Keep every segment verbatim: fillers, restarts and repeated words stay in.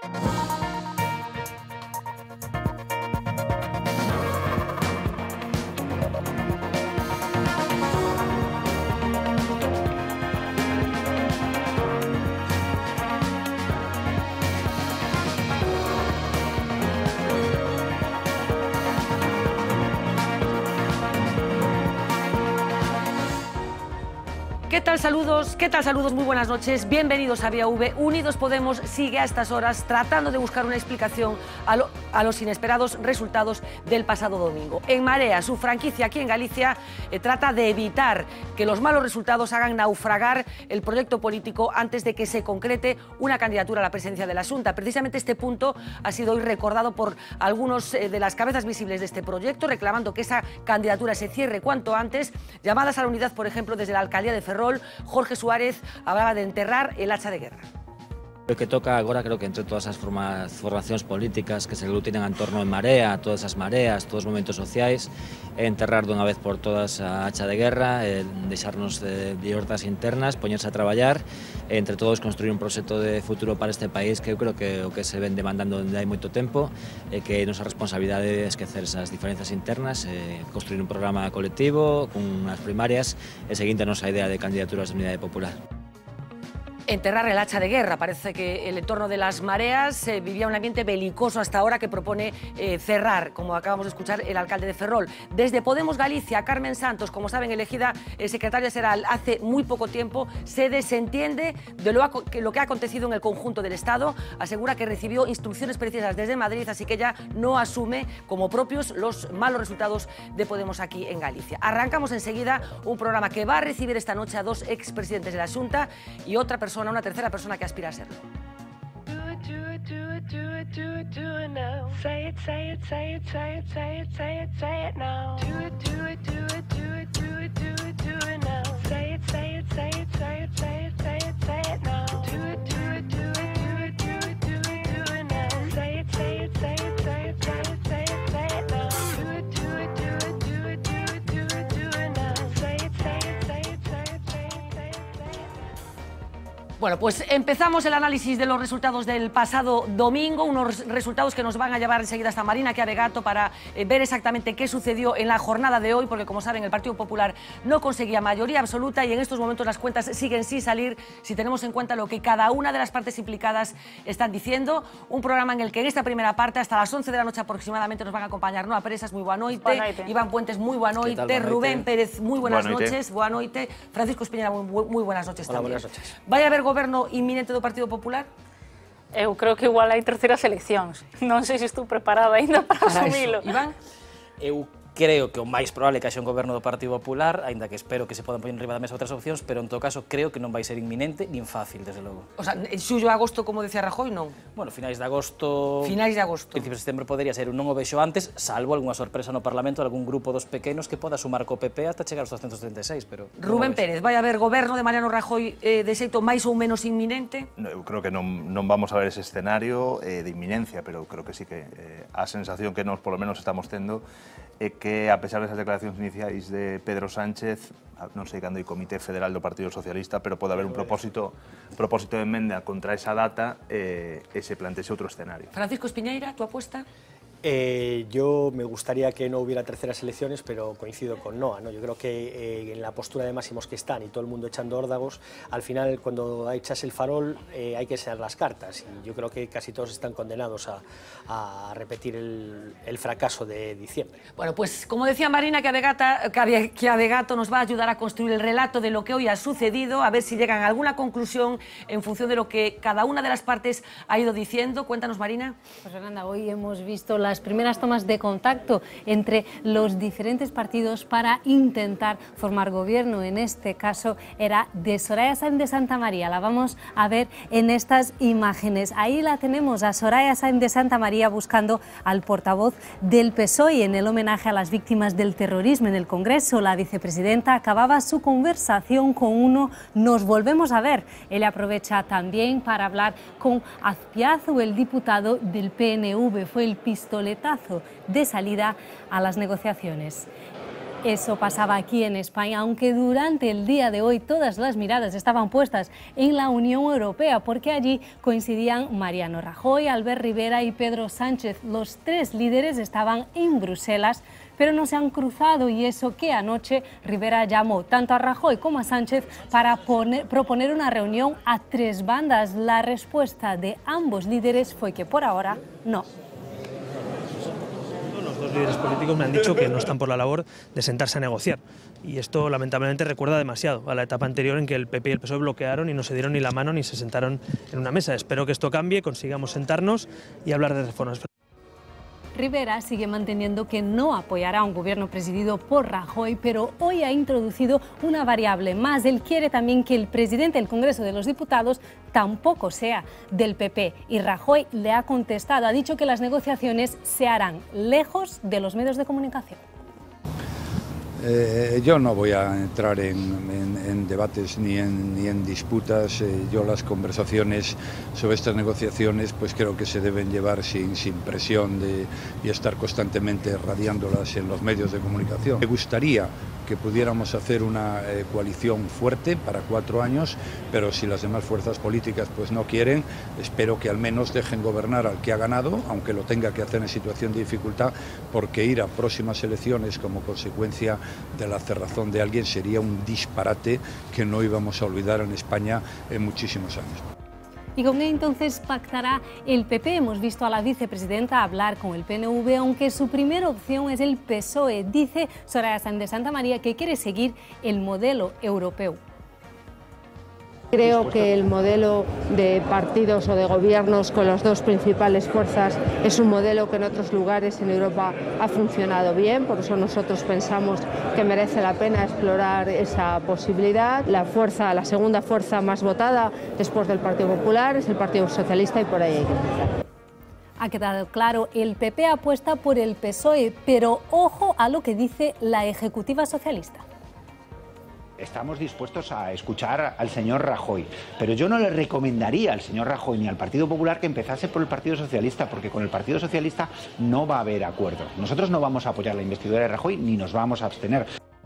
¿Qué tal? Saludos, ¿qué tal? Saludos, muy buenas noches. Bienvenidos a Vía V. Unidos Podemos sigue a estas horas tratando de buscar una explicación a, lo, a los inesperados resultados del pasado domingo. En Marea, su franquicia aquí en Galicia, eh, trata de evitar que los malos resultados hagan naufragar el proyecto político antes de que se concrete una candidatura a la presidencia de la Xunta. Precisamente este punto ha sido hoy recordado por algunos eh, de las cabezas visibles de este proyecto, reclamando que esa candidatura se cierre cuanto antes. Llamadas a la unidad, por ejemplo, desde la alcaldía de Ferrol, Jorge Suárez hablaba de enterrar el hacha de guerra. O que toca agora, creo que entre todas as forma, formacións políticas que se aglutinan en torno en Marea, todas as mareas, todos os movimentos sociais, é enterrar dunha vez por todas a hacha de guerra, é deixarnos de libertades internas, poñerse a traballar, e entre todos construir un proxecto de futuro para este país que eu creo que o que se ven demandando dende hai moito tempo, é que nosa responsabilidade é esquecer esas diferencias internas, e construir un programa colectivo, con as primarias, e seguinte a nosa idea de candidaturas de unidade popular. Enterrar el hacha de guerra. Parece que el entorno de las mareas eh, vivía un ambiente belicoso hasta ahora que propone eh, cerrar, como acabamos de escuchar el alcalde de Ferrol. Desde Podemos Galicia, Carmen Santos, como saben, elegida eh, secretaria general hace muy poco tiempo, se desentiende de lo, que, lo que ha acontecido en el conjunto del Estado. Asegura que recibió instrucciones precisas desde Madrid, así que ella no asume como propios los malos resultados de Podemos aquí en Galicia. Arrancamos enseguida un programa que va a recibir esta noche a dos expresidentes de la Xunta y otra persona, una tercera persona que aspira a serlo. Bueno, pues empezamos el análisis de los resultados del pasado domingo, unos resultados que nos van a llevar enseguida hasta Marina Chiavegato para eh, ver exactamente qué sucedió en la jornada de hoy, porque como saben el Partido Popular no conseguía mayoría absoluta y en estos momentos las cuentas siguen sin salir si tenemos en cuenta lo que cada una de las partes implicadas están diciendo. Un programa en el que en esta primera parte hasta las once de la noche aproximadamente nos van a acompañar Noa Presas, muy buena noite, Iván Puentes, muy buena noite, Rubén Pérez, muy buenas buena noches, buena noite, Francisco Espiñera, muy, muy buenas noches. Hola, también. buenas noches. Vai haber goberno inminente do Partido Popular? Eu creo que igual hai terceiras eleccións. Non sei se estou preparada ainda para, para asumilo. Iván? Eu creo que o máis probable é que haxa un goberno do Partido Popular, aínda que espero que se podan poñer enriba da mesa outras opcións, pero en todo caso creo que non vai ser inminente nin fácil, desde logo. O sea, en xullo a agosto, como decía Rajoy, non? Bueno, finais de agosto... Finais de agosto. Principios de setembro podería ser, non o vexo antes, salvo algunha sorpresa no Parlamento, algún grupo dos pequenos que poda sumar co P P ata chegar aos doscientos trinta e seis, pero... Rubén Pérez, vai haber goberno de Mariano Rajoy eh, de xeito máis ou menos inminente? No, eu creo que non, non vamos a ver ese escenario eh, de inminencia, pero creo que sí que eh, a sensación que nos, polo menos, estamos tendo é que, a pesar desas declaracións iniciais de Pedro Sánchez, non sei cando hai Comité Federal do Partido Socialista, pero pode haber un propósito, propósito de enmenda contra esa data eh, e se plantexe outro escenario. Francisco Espiñeira, tu apuesta? Eh, yo me gustaría que no hubiera terceras elecciones, pero coincido con Noa, ¿no? Yo creo que eh, en la postura de máximos que están y todo el mundo echando órdagos, al final cuando echas el farol eh, hay que echar las cartas y yo creo que casi todos están condenados a, a repetir el, el fracaso de diciembre. Bueno, pues como decía Marina Chiavegato, nos va a ayudar a construir el relato de lo que hoy ha sucedido, a ver si llegan a alguna conclusión en función de lo que cada una de las partes ha ido diciendo. Cuéntanos, Marina. Pues Fernanda, hoy hemos visto la las primeras tomas de contacto entre los diferentes partidos para intentar formar gobierno. En este caso era de Soraya Sáenz de Santamaría. La vamos a ver en estas imágenes. Ahí la tenemos, a Soraya Sáenz de Santamaría buscando al portavoz del P S O E en el homenaje a las víctimas del terrorismo en el Congreso. La vicepresidenta acababa su conversación con uno. Nos volvemos a ver. Él aprovecha también para hablar con Azpiazu, el diputado del P N V. Fue el pistoletazo de salida a las negociaciones. Eso pasaba aquí en España, aunque durante el día de hoy todas las miradas estaban puestas en la Unión Europea, porque allí coincidían Mariano Rajoy, Albert Rivera y Pedro Sánchez. Los tres líderes estaban en Bruselas, pero no se han cruzado, y eso que anoche Rivera llamó tanto a Rajoy como a Sánchez para poner, proponer una reunión a tres bandas. La respuesta de ambos líderes fue que por ahora no. Los dos líderes políticos me han dicho que no están por la labor de sentarse a negociar, y esto lamentablemente recuerda demasiado a la etapa anterior en que el P P y el P S O E bloquearon y no se dieron ni la mano ni se sentaron en una mesa. Espero que esto cambie, consigamos sentarnos y hablar de reformas. Rivera sigue manteniendo que no apoyará un gobierno presidido por Rajoy, pero hoy ha introducido una variable más. Él quiere también que el presidente del Congreso de los Diputados tampoco sea del P P. Y Rajoy le ha contestado, ha dicho que las negociaciones se harán lejos de los medios de comunicación. Eh, yo no voy a entrar en, en, en debates ni en, ni en disputas. Eh, yo las conversaciones sobre estas negociaciones pues creo que se deben llevar sin, sin presión de, y estar constantemente radiándolas en los medios de comunicación. Me gustaría que pudiéramos hacer una eh, coalición fuerte para cuatro años, pero si las demás fuerzas políticas pues no quieren, espero que al menos dejen gobernar al que ha ganado, aunque lo tenga que hacer en situación de dificultad, porque ir a próximas elecciones como consecuencia de la cerrazón de alguien sería un disparate que no íbamos a olvidar en España en muchísimos años. ¿Y con qué entonces pactará el P P? Hemos visto a la vicepresidenta hablar con el P N V, aunque su primera opción es el P S O E. Dice Soraya Sáenz de Santamaría que quiere seguir el modelo europeo. Creo que el modelo de partidos o de gobiernos con las dos principales fuerzas es un modelo que en otros lugares en Europa ha funcionado bien, por eso nosotros pensamos que merece la pena explorar esa posibilidad. La fuerza, la segunda fuerza más votada después del Partido Popular es el Partido Socialista, y por ahí hay que empezar. Ha quedado claro, el P P apuesta por el P S O E, pero ojo a lo que dice la ejecutiva socialista. Estamos dispuestos a escuchar al señor Rajoy, pero yo no le recomendaría al señor Rajoy ni al Partido Popular que empezase por el Partido Socialista, porque con el Partido Socialista no va a haber acuerdo. Nosotros no vamos a apoyar la investidura de Rajoy ni nos vamos a abstener.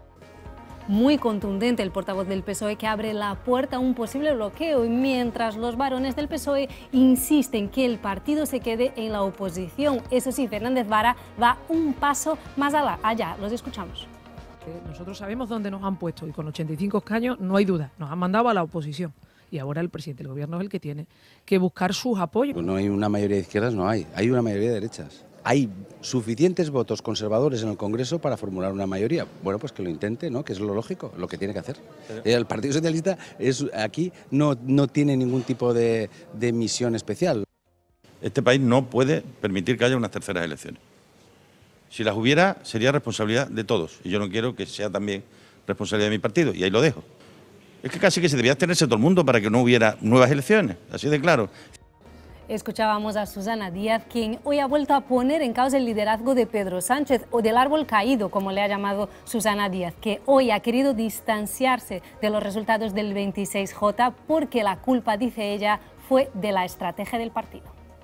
Muy contundente el portavoz del P S O E, que abre la puerta a un posible bloqueo, y mientras los varones del P S O E insisten que el partido se quede en la oposición. Eso sí, Fernández Vara va un paso más allá. Los escuchamos. Nosotros sabemos dónde nos han puesto, y con ochenta y cinco escaños no hay duda, nos han mandado a la oposición, y ahora el presidente del gobierno es el que tiene que buscar sus apoyos. Pues no hay una mayoría de izquierdas, no hay, hay una mayoría de derechas. Hay suficientes votos conservadores en el Congreso para formular una mayoría. Bueno, pues que lo intente, ¿no? Que es lo lógico, lo que tiene que hacer. El Partido Socialista es, aquí no, no tiene ningún tipo de, de misión especial. Este país no puede permitir que haya unas terceras elecciones. Si las hubiera, sería responsabilidad de todos, y yo no quiero que sea también responsabilidad de mi partido, y ahí lo dejo. Es que casi que se debía abstenerse todo el mundo para que no hubiera nuevas elecciones, así de claro. Escuchábamos a Susana Díaz, quien hoy ha vuelto a poner en causa el liderazgo de Pedro Sánchez, o del árbol caído, como le ha llamado Susana Díaz, que hoy ha querido distanciarse de los resultados del veintiséis J porque la culpa, dice ella, fue de la estrategia del partido.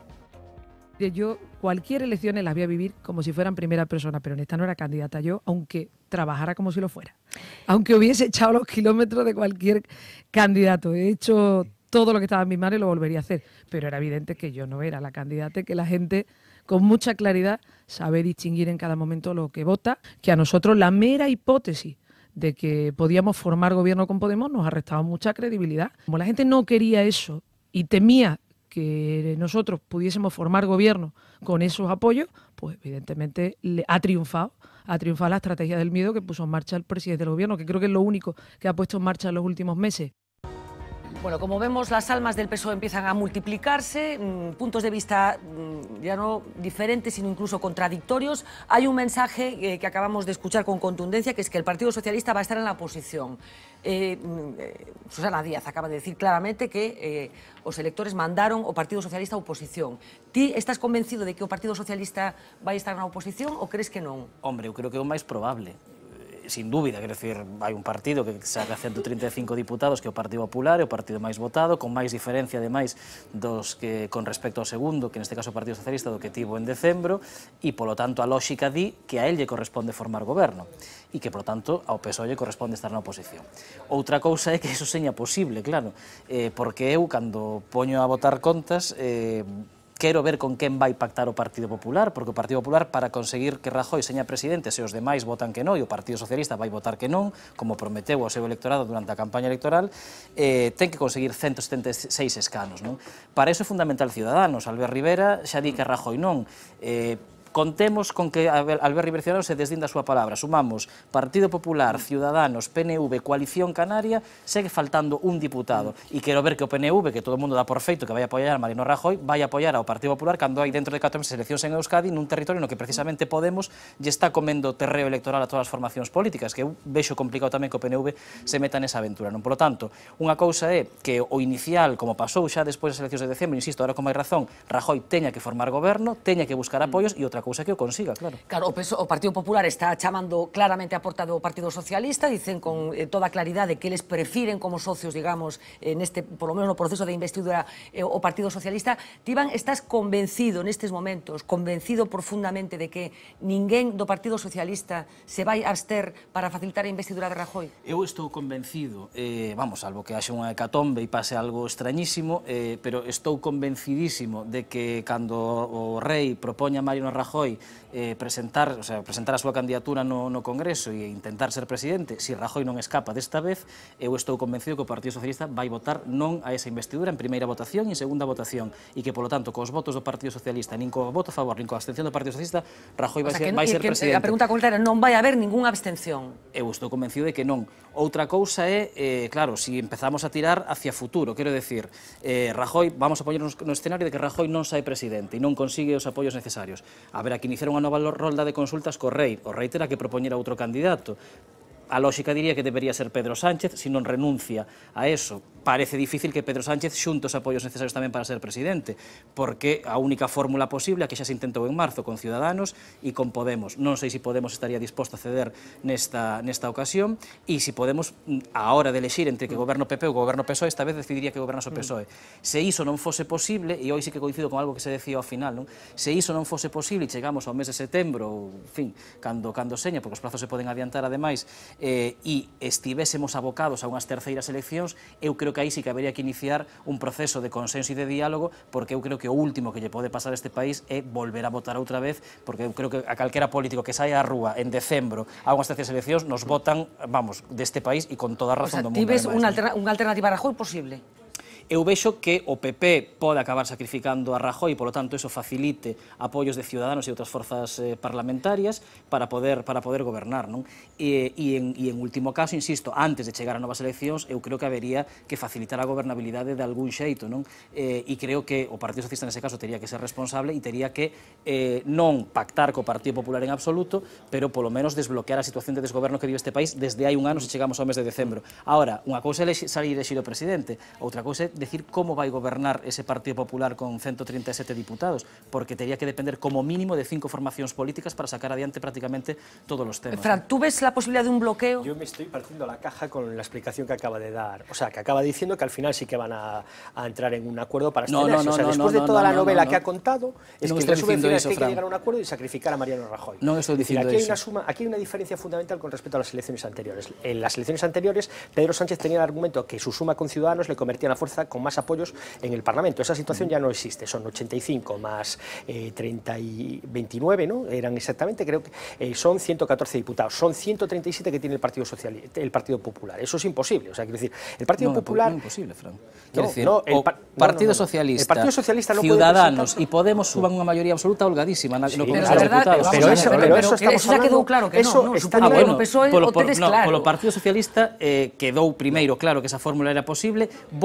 Yo cualquier elección las voy a vivir como si fuera en primera persona, pero en esta no era candidata yo, aunque trabajara como si lo fuera. Aunque hubiese echado los kilómetros de cualquier candidato. He hecho todo lo que estaba en mis manos y lo volvería a hacer. Pero era evidente que yo no era la candidata y que la gente, con mucha claridad, sabe distinguir en cada momento lo que vota, que a nosotros la mera hipótesis de que podíamos formar gobierno con Podemos nos ha restado mucha credibilidad. Como la gente no quería eso y temía que nosotros pudiésemos formar gobierno con esos apoyos, pues evidentemente le ha triunfado, ha triunfado la estrategia del miedo que puso en marcha el presidente del gobierno, que creo que es lo único que ha puesto en marcha en los últimos meses. Bueno, como vemos, las almas del P S O E empiezan a multiplicarse, mmm, puntos de vista mmm, ya no diferentes, sino incluso contradictorios. Hay un mensaje eh, que acabamos de escuchar con contundencia, que es que el Partido Socialista va a estar en la oposición. Eh, eh, Susana Díaz acaba de decir claramente que eh, os electores mandaron o Partido Socialista a oposición. Ti estás convencido de que o Partido Socialista vai estar na oposición ou crees que non? Hombre, eu creo que é o máis probable. sin dúbida, quero dicir, hai un partido que saca ciento trinta e cinco diputados que é o Partido Popular, é o partido máis votado, con máis diferencia, ademais, dos que con respecto ao segundo, que neste caso o Partido Socialista, do que tivo en decembro, e, polo tanto, a lógica di que a él lle corresponde formar goberno, e que, polo tanto, ao P S O E lle corresponde estar na oposición. Outra cousa é que iso seña posible, claro, eh, porque eu, cando poño a votar contas, eh, quero ver con quen vai pactar o Partido Popular, porque o Partido Popular, para conseguir que Rajoy seña presidente, se os demais votan que non, e o Partido Socialista vai votar que non, como prometeu ao seu electorado durante a campaña electoral, eh, ten que conseguir ciento setenta e seis escanos, non? Para iso é fundamental Ciudadanos. Albert Rivera xa di que Rajoy non. Eh, Contemos con que Albert Rivera Ciudadanos se desdinda a súa palabra. Sumamos Partido Popular, Ciudadanos, P N V, Coalición Canaria, segue faltando un diputado. E quero ver que o P N V, que todo o mundo dá por feito que vai apoiar a Mariano Rajoy, vai apoiar ao Partido Popular cando hai dentro de catro meses eleccións en Euskadi nun territorio no que precisamente Podemos lle está comendo terreo electoral a todas as formacións políticas, que eu vexo complicado tamén que o P N V se meta nesa aventura. Non, polo tanto, unha cousa é que o inicial, como pasou xa despois das eleccións de decembro, insisto, ahora con máis razón, Rajoy teña que formar goberno, teña que buscar apoios e outra cousa que o consiga, claro. Claro, o, P S O, o Partido Popular está chamando claramente a porta do Partido Socialista, dicen con eh, toda claridade que eles prefiren como socios, digamos, neste, por lo menos no proceso de investidura eh, o Partido Socialista. Tiban, estás convencido nestes momentos, convencido profundamente de que ninguén do Partido Socialista se vai abster para facilitar a investidura de Rajoy? Eu estou convencido, eh, vamos, salvo que haxe unha hecatombe e pase algo extrañísimo, eh, pero estou convencidísimo de que cando o rei propoña a Mariano Rajoy eh, presentar, o sea, presentar a súa candidatura no, no Congreso e intentar ser presidente, se si Rajoy non escapa desta vez, eu estou convencido que o Partido Socialista vai votar non a esa investidura en primeira votación e en segunda votación, e que, polo tanto, cos votos do Partido Socialista, nin co voto a favor, nin coa abstención do Partido Socialista, Rajoy vai, o sea, ser, vai ser que, presidente. A pregunta concreta, non vai haber ningunha abstención? Eu estou convencido de que non. Outra cousa é, eh, claro, si empezamos a tirar hacia futuro, quero decir, eh, Rajoy, vamos a poñernos no escenario de que Rajoy non sai presidente e non consigue os apoios necesarios. Haberá que iniciar unha nova rolda de consultas co rei. O rei terá que propoñer a outro candidato. A lógica diría que debería ser Pedro Sánchez, se non renuncia a eso. Parece difícil que Pedro Sánchez xunte os apoios necesarios tamén para ser presidente, porque a única fórmula posible, a que xa se intentou en marzo con Ciudadanos e con Podemos. Non sei se Podemos estaría disposto a ceder nesta, nesta ocasión, e se Podemos, a hora de elegir entre que goberno P P ou goberno P S O E, esta vez decidiría que gobernase o P S O E. Se iso non fose posible, e hoxe sí que coincido con algo que se decía ao final, non? Se iso non fose posible e chegamos ao mes de setembro, ou, en fin, cando, cando seña, porque os plazos se poden adiantar ademais, eh, e estivésemos abocados a unhas terceiras eleccións, eu creo que aí sí que habería que iniciar un proceso de consenso e de diálogo, porque eu creo que o último que lle pode pasar a este país é volver a votar outra vez, porque eu creo que a calquera político que saia á rúa en decembro a unhas terceiras eleccións nos votan, vamos, deste país e con toda a razón o sea, do mundo. Ti ves unha alternativa a Rajoy posible? Eu vexo que o P P pode acabar sacrificando a Rajoy e, polo tanto, eso facilite apoios de Ciudadanos e outras forzas eh, parlamentarias para poder para poder gobernar, non? E, e, en, e en último caso, insisto, antes de chegar a novas eleccións, eu creo que habería que facilitar a gobernabilidade de algún xeito, non? Eh, e creo que o Partido Socialista nese caso tería que ser responsable e tería que eh, non pactar co Partido Popular en absoluto, pero polo menos desbloquear a situación de desgoberno que vive este país desde hai un ano se chegamos ao mes de decembro. Ahora, unha cousa é salir elexido o presidente, outra cousa é decir como vai gobernar ese Partido Popular con ciento trinta e sete diputados, porque tería que depender como mínimo de cinco formacións políticas para sacar adiante prácticamente todos os temas. Fran, ¿tú ves la posibilidad de un bloqueo? Yo me estoy partiendo la caja con la explicación que acaba de dar. O sea, que acaba diciendo que al final sí que van a, a entrar en un acuerdo para no, abstenerse. no, no, o sea, no, después no, de toda no, la no, novela no, que ha contado, es no que estoy el resumen final es que hay que Fran. llegar a un acuerdo y sacrificar a Mariano Rajoy. No estoy diciendo decir, aquí eso. Hay una suma, aquí hay una diferencia fundamental con respecto a las elecciones anteriores. En las elecciones anteriores, Pedro Sánchez tenía el argumento que su suma con Ciudadanos le convertía en la fuerza con más apoyos en el Parlamento. Esa situación ya no existe, son ochenta y cinco más eh, treinta y veintinueve, ¿no? Eran exactamente, creo que eh, son ciento catorce diputados, son ciento treinta y siete que tiene el Partido Socialista, el Partido Popular. Eso es imposible, o sea, quiero decir, el Partido no, Popular... No, imposible, Fran. No, decir, no, el o pa Partido no, no, no. Socialista, el Partido Socialista no Ciudadanos puede e Podemos suban unha maioría absoluta holgadísima na, sí, no pero Congreso de Diputados. Pero eso, pero pero eso estamos eso ya quedou claro que eso no, no, está ah, bueno, bueno, P S O E polo, o tedes no, claro. polo Partido Socialista eh, quedou primeiro claro que esa fórmula era posible, volve a ser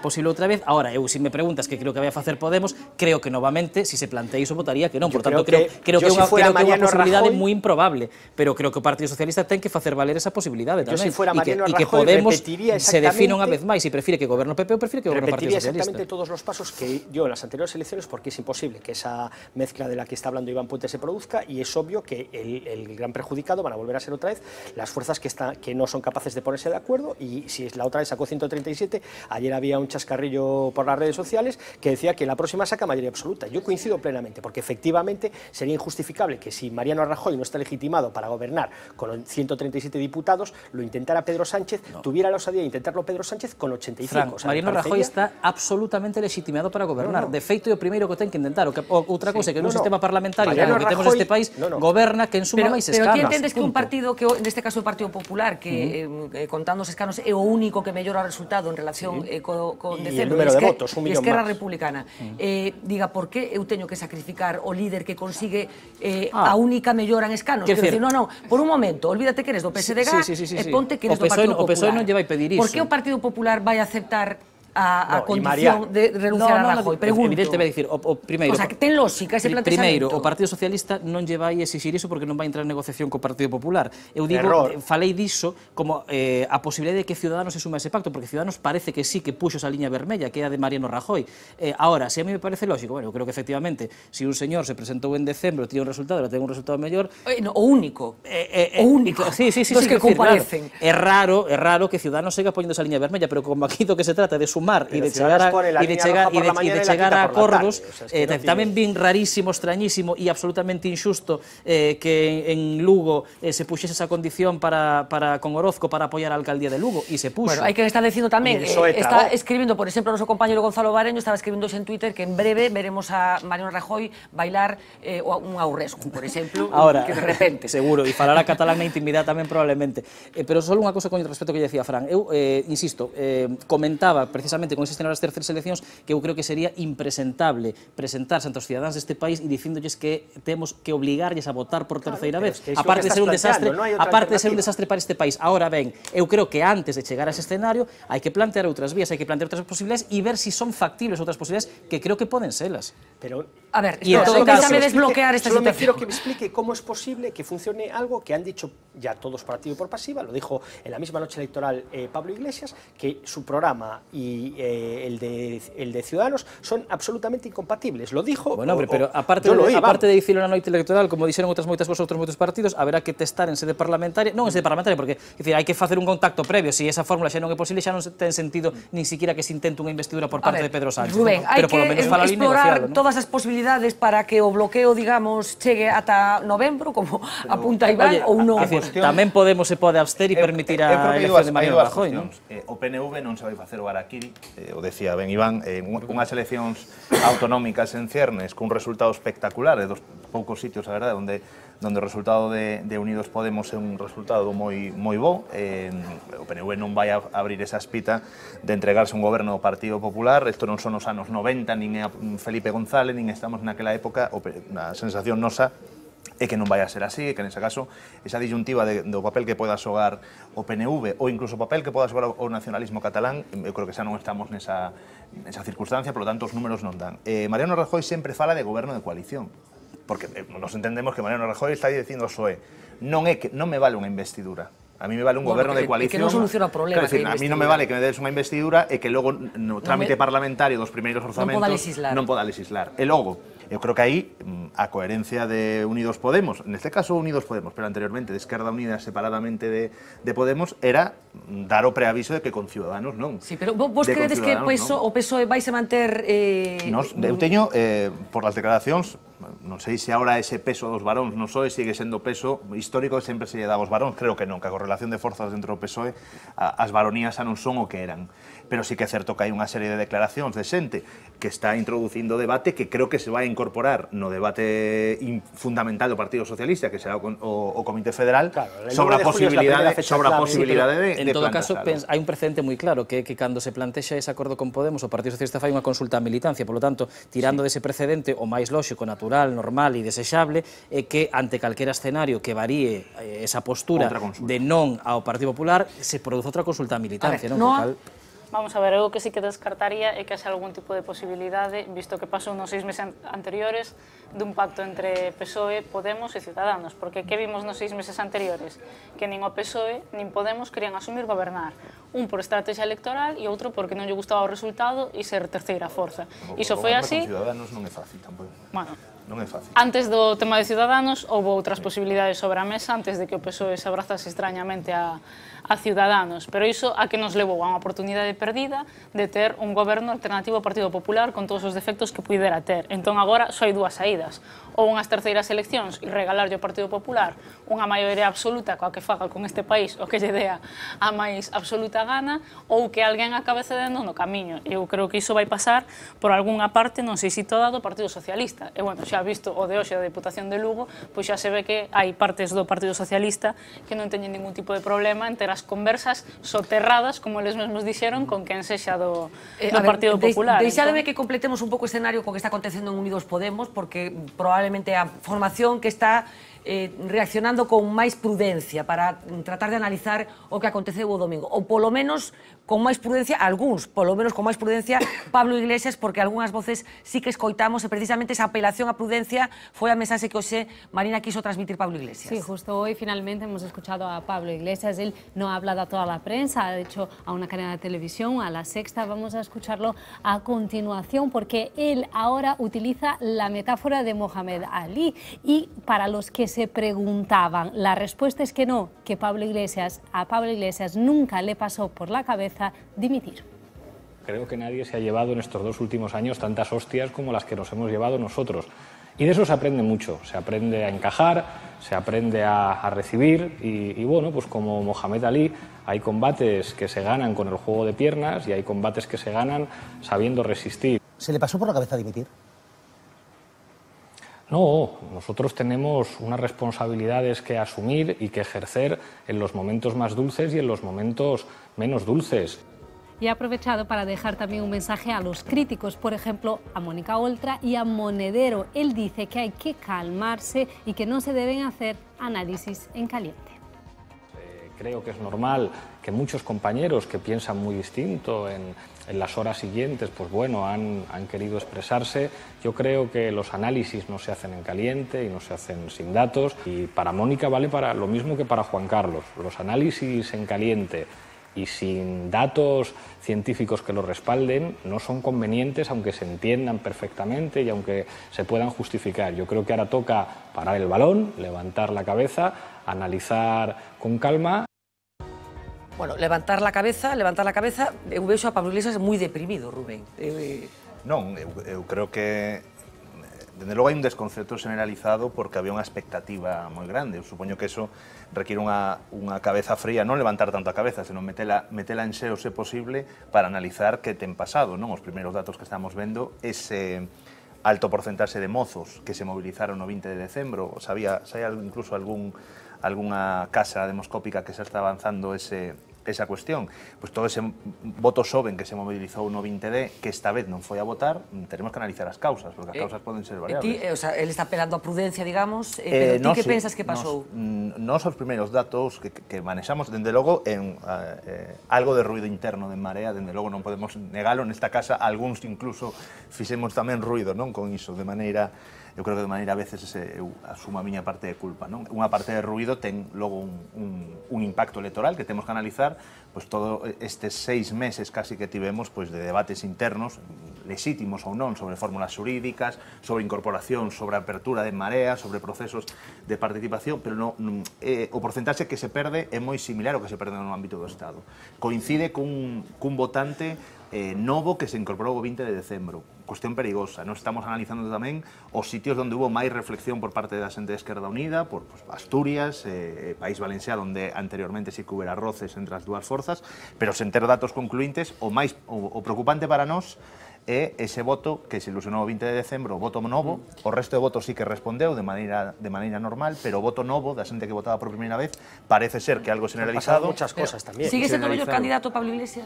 posible outra vez. Ahora, eu, se me preguntas que creo que vai a facer Podemos, creo que novamente, se se plantea iso, votaría que non. Por tanto, creo creo que é unha posibilidade moi improbable, pero creo que o Partido Socialista ten que facer valer esa posibilidade tamén. E que Podemos se define unha vez máis, e prefire que goberno P P ou prefire que goberno Partido Socialista. Repetiría exactamente todos los pasos que yo en las anteriores elecciones, porque es imposible que esa mezcla de la que está hablando Iván Puente se produzca, y es obvio que el, el gran perjudicado van a volver a ser otra vez las fuerzas que, está, que no son capaces de ponerse de acuerdo. Y si la otra vez sacó ciento treinta y siete, ayer había un chascarrillo por las redes sociales que decía que la próxima saca mayoría absoluta. Yo coincido plenamente, porque efectivamente sería injustificable que si Mariano Rajoy no está legitimado para gobernar con ciento treinta y siete diputados, lo intentara Pedro Sánchez, no. tuviera la osadía de intentarlo Pedro Sánchez con ochenta y cinco. Fran, o sea, Mariano Rajoy está absolutamente legitimado para gobernar. No, no. De feito, é o primeiro que ten que intentar. O que, o, outra cousa sí, que no, no sistema parlamentario Mariano que temos neste país no, no. goberna quen suma máis escanos. Pero ti entendes que un partido, que neste caso o Partido Popular, que uh -huh. eh, contando os escanos é o único que mellora o resultado en relación sí. eh, co, con e decembro, e de votos, un millón Esquerra máis. Republicana, uh -huh. eh, diga, por que eu teño que sacrificar o líder que consigue eh, ah. a única mellora en escanos? Quero dicir, non, non, por un momento, olvídate que eres do P S D G sí, sí, sí, sí, e ponte que eres do Partido Popular. O P S O E non lle vai pedir iso. Por que o Partido Popular vai aceptar a, a no, condición de renunciar no, no, a Rajoy? Pregunto. Evidentemente, dicir, o, o primeiro... O sea, que ten lógica ese planteamento. Primeiro, o Partido Socialista non lle vai exixir iso porque non vai entrar en negociación co Partido Popular. Eu digo, Error. falei diso como eh, a posibilidade de que Ciudadanos se suma a ese pacto, porque Ciudadanos parece que sí que puxo esa liña vermella, que é a de Mariano Rajoy. Eh, ahora, se a mí me parece lógico, bueno, eu creo que efectivamente, se si un señor se presentou en decembro, tiene un resultado, ahora ten un resultado mellor... Eh, no, o único. Eh, eh, o único. Sí, sí, sí, Los sí, que decir, comparecen. Claro, é raro, é raro que Ciudadanos siga poñendo esa liña vermella, pero como aquí do que se trata de sumar e de chegar e de chegar, e de, de chegar a acordos, o sea, es que eh, no tamén vin rarísimo, extrañísimo e absolutamente injusto eh, que en Lugo eh, se puxese esa condición para, para con Orozco para apoiar a alcaldía de Lugo, e se puxo. Bueno, hai que estar dicindo tamén, eh, está escribindo, por exemplo, o noso compañero Gonzalo Bareño estaba escribindo en Twitter que en breve veremos a Mariano Rajoy bailar eh, un aurrescu, por exemplo, ahora, que de repente. Seguro, e falar a catalán na intimidade tamén probablemente. Eh, pero só unha cousa con respecto que lle decía Fran, eu, eh, insisto, eh, comentaba precisamente con ese escenario das terceiras eleccións que eu creo que sería impresentable presentarse ante os cidadáns deste país e dicíndolles que temos que obligarlles a votar por terceira claro, vez, es que aparte de ser un desastre, no aparte de ser un desastre para este país. Ahora ben, eu creo que antes de chegar a ese escenario hai que plantear outras vías, hai que plantear outras posibilidades e ver si son factibles outras posibilidades que creo que poden selas. Pero a ver, y en todo caso, desbloquear esta solo situación. me quiero que me explique cómo es posible que funcione algo que han dicho ya todos partido por pasiva, lo dijo en la misma noche electoral eh, Pablo Iglesias, que su programa y eh, el de el de Ciudadanos son absolutamente incompatibles. Lo dijo. Bueno, hombre, o, pero aparte de, oí, aparte de dicirlo na noite electoral, como dixeron outras moitas cosas outros moitos partidos, haberá que testar en sede parlamentaria, non en sede parlamentaria, porque decir, hai que facer un contacto previo, se si esa fórmula xa non é posible, xa non ten sentido nin siquiera que se intente unha investidura por parte ver, de Pedro Sánchez. Rubén, pero por lo menos hai que explorar ¿no? todas as posibilidades para que o bloqueo, digamos, chegue ata novembro, como pero, apunta Iván, ou non. Tamén Podemos se pode abster e permitir a elección de Mariano Rajoy, non? Eh, o P N V non se vai facer o harakiri, eh, o decía ben Iván, eh, unhas eleccións autonómicas en ciernes con un resultado espectacular de dos poucos sitios, a verdade, onde donde o resultado de, de Unidos Podemos é un resultado moi moi bo. Eh, o P N V non vai a abrir esa espita de entregarse un goberno do Partido Popular. Isto non son os anos noventa, nin é Felipe González, nin estamos naquela época. A sensación nosa é que non vai a ser así, e que nese caso esa disyuntiva de, do papel que poda xogar o P N V ou incluso o papel que poda xogar o nacionalismo catalán, eu creo que xa non estamos nesa, nesa circunstancia, polo tanto os números non dan. Eh, Mariano Rajoy sempre fala de goberno de coalición, porque eh, nos entendemos que Mariano Rajoy está dicindo ao P S O E non é que non me vale unha investidura. A mí me vale un bueno, goberno que, de coalición. Que non soluciona o problema. Decir, a mí non me vale que me des unha investidura e que logo no trámite no me... parlamentario dos primeiros orzamentos non poda legislar. Non poda legislar. E logo, eu creo que aí a coherencia de Unidos Podemos, neste caso Unidos Podemos, pero anteriormente de Esquerda Unida separadamente de, de Podemos, era dar o preaviso de que con Ciudadanos non. Sí, pero vos credes que o P S O E, o P S O E vai se manter... Eh... Nos, eu teño, eh, por las declaracións, non sei se agora ese peso dos varóns no P S O E sigue sendo peso histórico que sempre se lle dá aos varóns, creo que non, que a correlación de forzas dentro do P S O E as varonías xa non son o que eran, pero sí que é certo que hai unha serie de declaracións de xente que está introducindo debate que creo que se vai a incorporar no debate fundamental do Partido Socialista, que será o, o, o Comité Federal, claro, sobre a posibilidade sobre a posibilidade de, en de todo caso, pens, hai un precedente moi claro, que que cando se plantexa ese acordo con Podemos, o Partido Socialista fai unha consulta a militancia, por lo tanto, tirando sí. dese precedente, o máis lóxico, natural, normal e desexable é que ante calquera escenario que varíe esa postura de non ao Partido Popular se produce outra consulta a militancia, a ver, non? No, Cal... Vamos a ver, eu que sí que descartaría é que haxe algún tipo de posibilidade, visto que pasou nos seis meses anteriores, dun pacto entre P S O E, Podemos e Ciudadanos, porque que vimos nos seis meses anteriores? Que nin o P S O E nin Podemos querían asumir gobernar. Un por estrategia electoral e outro porque non lle gustaba o resultado e ser terceira forza. Iso foi así. Ciudadanos non é fácil tampouco. Bueno, non é fácil. Antes do tema de Ciudadanos, houve outras posibilidades sobre a mesa antes de que o P S O E se abrazase extrañamente a, a Ciudadanos, pero iso a que nos levou a unha oportunidade perdida de ter un goberno alternativo ao Partido Popular con todos os defectos que pudera ter. Entón agora só hai dúas saídas, ou unhas terceiras eleccións e regalarlle ao Partido Popular unha maioría absoluta coa que faga con este país o que lle dea a máis absoluta gana, ou que alguén acabe cedendo no camiño. Eu creo que iso vai pasar por algunha parte, non sei se toda, do Partido Socialista. E, bueno, xa visto o de hoxe da Diputación de Lugo, pois xa se ve que hai partes do Partido Socialista que non teñen ningún tipo de problema en ter as conversas soterradas, como eles mesmos dixeron, con quen sexa do, do ver, Partido Popular. Deixádeme que completemos un pouco o escenario co que está acontecendo en Unidos Podemos, porque probablemente a formación que está eh, reaccionando con máis prudencia para tratar de analizar o que aconteceu o domingo, ou polo menos con máis prudencia, algúns, polo menos con máis prudencia, Pablo Iglesias, porque algunhas voces sí que escoitamos e precisamente esa apelación á prudencia foi a mensaxe que hoxe Marina quiso transmitir Pablo Iglesias. Sí, justo hoy finalmente hemos escuchado a Pablo Iglesias. Él no ha hablado a toda la prensa, ha hecho a una cadena de televisión, a La Sexta. Vamos a escucharlo a continuación porque él ahora utiliza la metáfora de Mohamed Ali. Y para los que se preguntaban, la respuesta es que no, que Pablo Iglesias, a Pablo Iglesias nunca le pasó por la cabeza dimitir. Creo que nadie se ha llevado en estos dos últimos años tantas hostias como las que nos hemos llevado nosotros. Y de eso se aprende mucho, se aprende a encajar, se aprende a, a recibir y, y bueno, pues como Mohamed Ali, hay combates que se ganan con el juego de piernas y hay combates que se ganan sabiendo resistir. ¿Se le pasó por la cabeza dimitir? No, nosotros tenemos unas responsabilidades que asumir y que ejercer en los momentos más dulces y en los momentos menos dulces. Y ha aprovechado para dejar también un mensaje a los críticos, por ejemplo, a Mónica Oltra y a Monedero. Él dice que hay que calmarse y que no se deben hacer análisis en caliente. Creo que es normal que muchos compañeros que piensan muy distinto en, en las horas siguientes, pues bueno, han, han querido expresarse. Yo creo que los análisis no se hacen en caliente y no se hacen sin datos. Y para Mónica vale para lo mismo que para Juan Carlos. Los análisis en caliente y sin datos científicos que los respalden no son convenientes, aunque se entiendan perfectamente y aunque se puedan justificar. Yo creo que ahora toca parar el balón, levantar la cabeza, analizar con calma. Bueno, levantar la cabeza, levantar la cabeza, eu vexo a Pablo Iglesias moi deprimido, Rubén. Eh... Non, eu, eu creo que dende logo hai un desconcerto generalizado porque había unha expectativa moi grande. Eu supoño que eso requiere unha, unha cabeza fría, non levantar tanto a cabeza, senón metela, metela en xeo se posible para analizar que ten pasado, non? Os primeiros datos que estamos vendo, ese alto porcentaxe de mozos que se movilizaron no vinte de decembro, sabía, sabía incluso algún algunha casa demoscópica que se está avanzando ese, esa cuestión. Pois todo ese voto xoven que se mobilizou no vinte de, que esta vez non foi a votar, tenemos que analizar as causas, porque as causas eh, poden ser variables. Ti, eh, o sea, él está apelando a prudencia, digamos, eh, pero eh, ti no, que sí, pensas que pasou? Nos, nos os primeiros datos que, que manexamos, dende logo, en eh, algo de ruido interno de Marea, dende logo non podemos negalo, nesta casa, algúns incluso fixemos tamén ruido, non, con iso, de maneira... Eu creo que de maneira a veces ese, eu asumo a miña parte de culpa, non? Unha parte de ruido ten logo un, un, un impacto electoral que temos que analizar, pois todo estes seis meses casi que tivemos pois de debates internos, legítimos ou non, sobre fórmulas xurídicas, sobre incorporación, sobre apertura de Marea, sobre procesos de participación, pero no, non, eh, o porcentaxe que se perde é moi similar ao que se perde no ámbito do Estado. Coincide cun, cun votante eh, novo que se incorporou o vinte de decembro. Cuestión perigosa. Nos estamos analizando tamén os sitios onde hubo máis reflexión por parte da xente de Esquerda Unida, por pues, Asturias, eh, País Valenciano, onde anteriormente sí que hubiera roces entre as dúas forzas, pero sen ter datos concluíntes, o máis o, o preocupante para nós é ese voto que se ilusionou o vinte de decembro, o voto novo, o resto de votos sí que respondeu de maneira, de maneira normal, pero o voto novo da xente que votaba por primeira vez parece ser que algo generalizado. Muchas cosas tamén. Sigue sendo o mellor candidato Pablo Iglesias?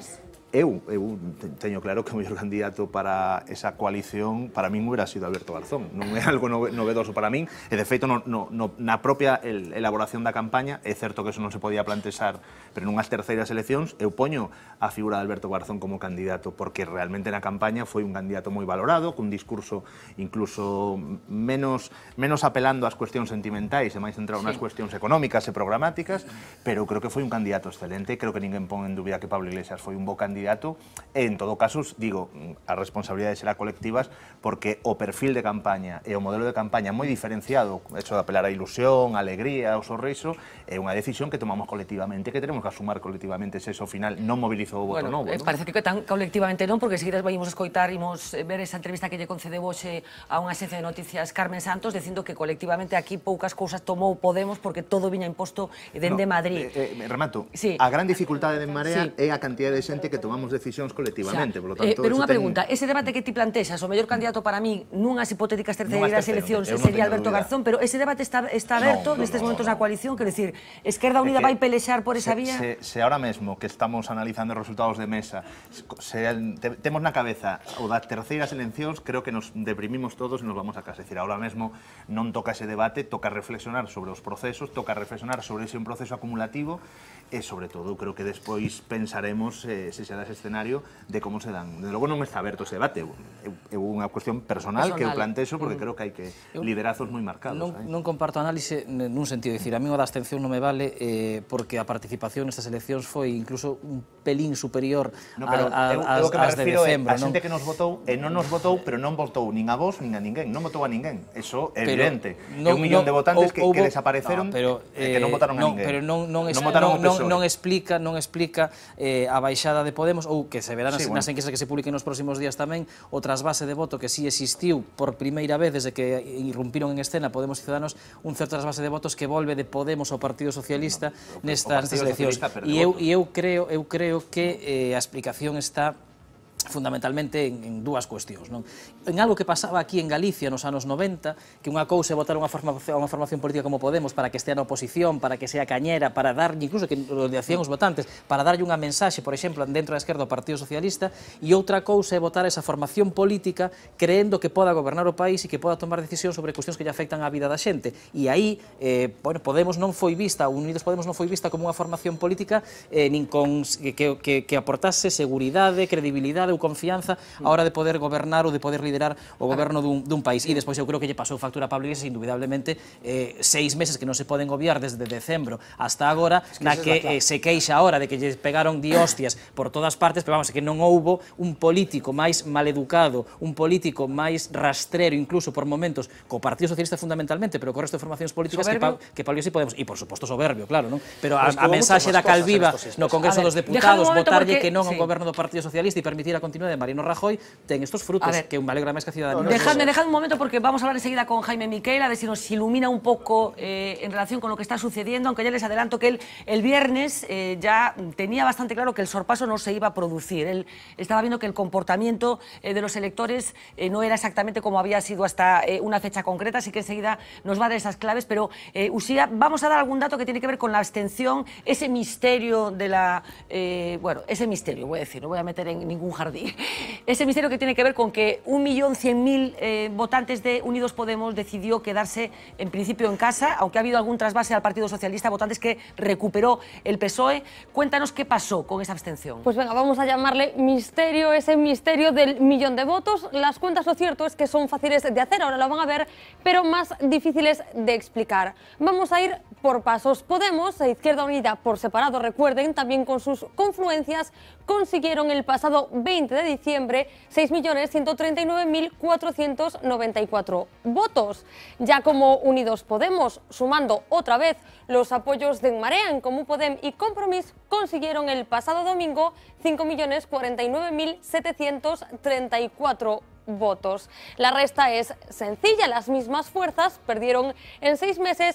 Eu, eu teño claro que o mellor candidato para esa coalición para min hubiera sido Alberto Garzón. Non é algo novedoso para min, e de feito no, no, no, na propia el, elaboración da campaña, é certo que eso non se podía plantexar, pero nunhas terceiras eleccións eu poño a figura de Alberto Garzón como candidato, porque realmente na campaña foi un candidato moi valorado, cun discurso incluso menos, menos apelando ás cuestións sentimentais e máis centrado nas cuestións económicas e programáticas, pero creo que foi un candidato excelente, creo que ninguén pon en dúbida que Pablo Iglesias foi un bo candidato. E, en todo caso, digo, as responsabilidades será colectivas porque o perfil de campaña e o modelo de campaña moi diferenciado, hecho de apelar a ilusión, a alegría, ao sorriso, é unha decisión que tomamos colectivamente, que tenemos que asumar colectivamente se eso ao final non mobilizou o voto bueno, novo. Eh, ¿no? Parece que tan colectivamente non, porque seguidas vamos escoitar, imos ver esa entrevista que lle concedeu hoxe a unha xencia de noticias Carmen Santos, dicindo que colectivamente aquí poucas cousas tomou Podemos porque todo viña imposto dende no, Madrid. Eh, eh, remato, sí. A gran dificultade de Marea sí. é a cantidad de xente que tomamos decisións colectivamente, por lo tanto... Eh, pero unha ten... pregunta, ese debate que ti plantexas, o mellor candidato para mí nunhas hipotéticas terceiras eleccións no sería Alberto Garzón, pero ese debate está, está aberto no, no, nestes no, momentos no. na coalición, quero dicir, Esquerda Unida vai pelexar por esa se, vía? Se, se ahora mesmo que estamos analizando os resultados de mesa, se te, temos na cabeza o das terceiras eleccións, creo que nos deprimimos todos e nos vamos a casa. É dicir, ahora mesmo non toca ese debate, toca reflexionar sobre os procesos, toca reflexionar sobre ese un proceso acumulativo e, sobre todo, creo que despois pensaremos eh, se será ese escenario de como se dan. Desde logo non está aberto ese debate, é unha cuestión personal, personal que eu plantexo porque mm. creo que hai que liderazos moi marcados. Non, non comparto análise nun sentido, dicir, a mí o da abstención non me vale eh, porque a participación nestas eleccións foi incluso un pelín superior no, pero a, a, eu, eu as de decembro. A xente que nos votou e non nos votou, pero non votou nin a vos nin a ninguén, non votou a ninguén. Eso é evidente. É un millón de votantes que, que desapareceron e que non votaron a ninguén. Pero non, non, non, votaron non, non, non explica, non explica eh, a baixada de Podemos, ou que se verá nas, sí, bueno. nas enquisas que se publiquen nos próximos días tamén, o trasvase de voto que sí existiu por primeira vez desde que irrumpiron en escena Podemos e Ciudadanos, un certo trasvase de votos que volve de Podemos ao Partido Socialista no, nestas, nestas eleccións. E eu, eu creo, eu creo que eh, a explicación está fundamentalmente en, en dúas cuestións, non? En algo que pasaba aquí en Galicia nos anos noventa, que unha cousa é votar unha formación, unha formación política como Podemos para que estea na oposición, para que sea cañera, para dar, incluso que lo decían os votantes, para darlle unha mensaxe, por exemplo, dentro da esquerda ao Partido Socialista, e outra cousa é votar esa formación política creendo que poda gobernar o país e que poda tomar decisións sobre cuestións que lle afectan á vida da xente. E aí, eh, bueno, Podemos non foi vista, Unidos Podemos non foi vista como unha formación política eh, nin con, que, que, que aportase seguridade, credibilidade ou confianza a hora de poder gobernar ou de poder liderar o goberno dun, dun país. E despois eu creo que lle pasou factura a Pablo Iglesias indubidablemente eh, seis meses que non se poden obviar desde decembro hasta agora, es que na que eh, se queixa ahora de que lle pegaron di hostias por todas partes, pero vamos, que non houbo un político máis maleducado, un político máis rastrero incluso por momentos co Partido Socialista fundamentalmente, pero co resto de formacións políticas que, pa, que Pablo Iglesias Podemos, e por suposto soberbio, claro, non? Pero a, a mensaxe da Calviva no Congreso dos Deputados, votarlle que non ao goberno do Partido Socialista e permitir a continuidade de Mariano Rajoy, ten estos frutos ver, que me alegra máis que a ciudadanía. Dejadme, dejadme un momento porque vamos a hablar enseguida con Jaime Miquel, a ver si nos ilumina un poco eh, en relación con lo que está sucediendo, aunque ya les adelanto que él el viernes eh, ya tenía bastante claro que el sorpaso no se iba a producir. Él estaba viendo que el comportamiento eh, de los electores eh, no era exactamente como había sido hasta eh, una fecha concreta, así que enseguida nos va a dar esas claves, pero eh, Uxía, vamos a dar algún dato que tiene que ver con la abstención, ese misterio de la... Eh, bueno, ese misterio, voy a decir, no voy a meter en ningún jardín. Ese misterio que tiene que ver con que un millón cien mil eh, votantes de Unidos Podemos decidió quedarse en principio en casa, aunque ha habido algún trasvase al Partido Socialista, votantes que recuperó el P S O E. Cuéntanos qué pasó con esa abstención. Pues venga, vamos a llamarle misterio, ese misterio del millón de votos. Las cuentas, lo cierto es que son fáciles de hacer, ahora lo van a ver, pero más difíciles de explicar. Vamos a ir por pasos. Podemos e Izquierda Unida por separado, recuerden, también con sus confluencias, consiguieron el pasado veinte de diciembre seis millones ciento treinta y nueve mil cuatrocientos noventa y cuatro votos. Ya como Unidos Podemos, sumando otra vez los apoyos de En Marea, En Comú Podem y Compromís, consiguieron el pasado domingo cinco millones cuarenta y nueve mil setecientos treinta y cuatro votos. La resta es sencilla, las mismas fuerzas perdieron en seis meses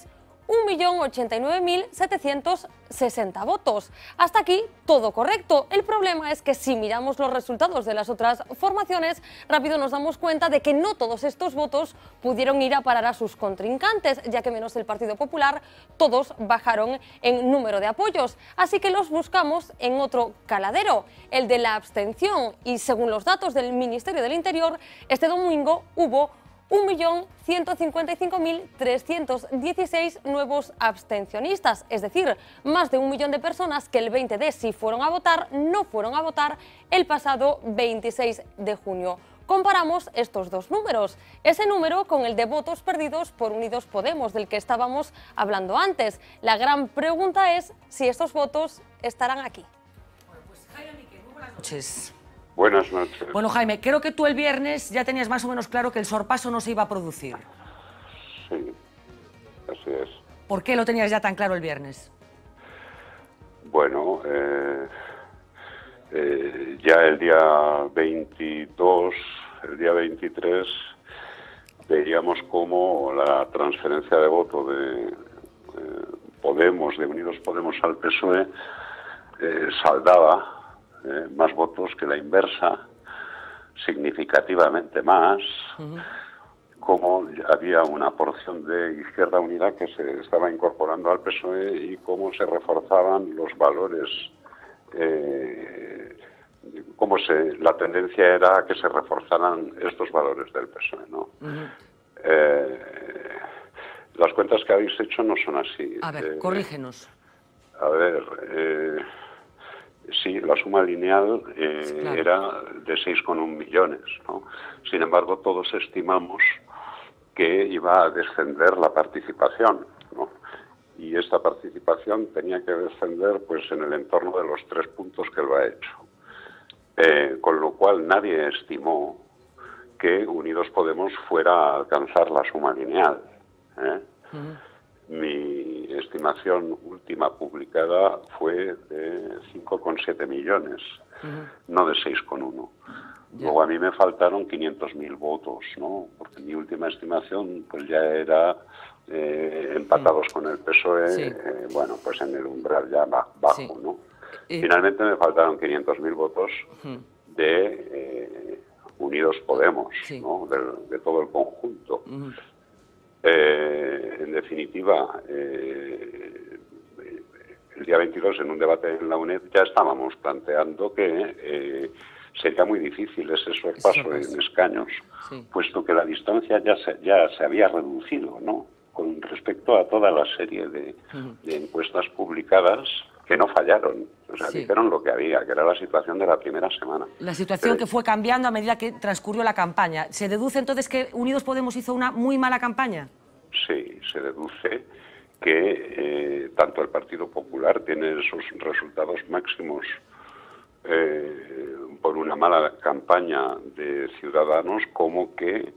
un millón ochenta y nueve mil setecientos sesenta votos. Hasta aquí todo correcto. El problema es que si miramos los resultados de las otras formaciones, rápido nos damos cuenta de que no todos estos votos pudieron ir a parar a sus contrincantes, ya que menos el Partido Popular, todos bajaron en número de apoyos. Así que los buscamos en otro caladero, el de la abstención. Y según los datos del Ministerio del Interior, este domingo hubo un millón ciento cincuenta y cinco mil trescientos dieciséis nuevos abstencionistas, es decir, más de un millón de personas que el veinte de si fueron a votar, no fueron a votar el pasado veintiséis de junio. Comparamos estos dos números, ese número con el de votos perdidos por Unidos Podemos, del que estábamos hablando antes. La gran pregunta es si estos votos estarán aquí. Bueno, pues Jaime Miquel, muy buenas noches. Buenas noches. Bueno, Jaime, creo que tú el viernes ya tenías más o menos claro que el sorpaso no se iba a producir. Sí, así es. ¿Por qué lo tenías ya tan claro el viernes? Bueno, eh, eh, ya el día veintidós, el día veintitrés, veíamos cómo la transferencia de voto de eh, Podemos, de Unidos Podemos al P S O E, eh, saldaba Eh, más votos que la inversa, significativamente más, uh-huh. Como había una porción de Izquierda Unida que se estaba incorporando al P S O E y cómo se reforzaban los valores, eh, cómo se, la tendencia era a que se reforzaran estos valores del P S O E, ¿no? Uh-huh. eh, las cuentas que habéis hecho no son así. A ver, eh, corrígenos. A ver... Eh, Sí, la suma lineal eh, claro. era de seis coma uno millones, ¿no? Sin embargo, todos estimamos que iba a descender la participación, ¿no? Y esta participación tenía que descender pues en el entorno de los tres puntos que lo ha hecho. Eh, con lo cual nadie estimó que Unidos Podemos fuera a alcanzar la suma lineal, ¿eh? Uh-huh. Mi estimación última publicada fue de cinco coma siete millones, uh-huh. no de seis coma uno. Yeah. Luego a mí me faltaron quinientos mil votos, ¿no? Porque mi última estimación pues ya era eh, empatados sí. con el P S O E, sí. eh, bueno, pues en el umbral ya bajo, sí. ¿no? Y... Finalmente me faltaron quinientos mil votos uh-huh. de eh, Unidos Podemos, sí. ¿no? de, de todo el conjunto. Uh-huh. Eh, en definitiva, eh, el día veintidós, en un debate en la UNED, ya estábamos planteando que eh, sería muy difícil ese sorpaso en escaños, sí. puesto que la distancia ya se, ya se había reducido, ¿no? Con respecto a toda la serie de, uh-huh. de encuestas publicadas que no fallaron. O sea, sí. dijeron lo que había, que era la situación de la primera semana. La situación Pero, que fue cambiando a medida que transcurrió la campaña. ¿Se deduce entonces que Unidos Podemos hizo una muy mala campaña? Sí, se deduce que eh, tanto el Partido Popular tiene esos resultados máximos eh, por una mala campaña de Ciudadanos, como que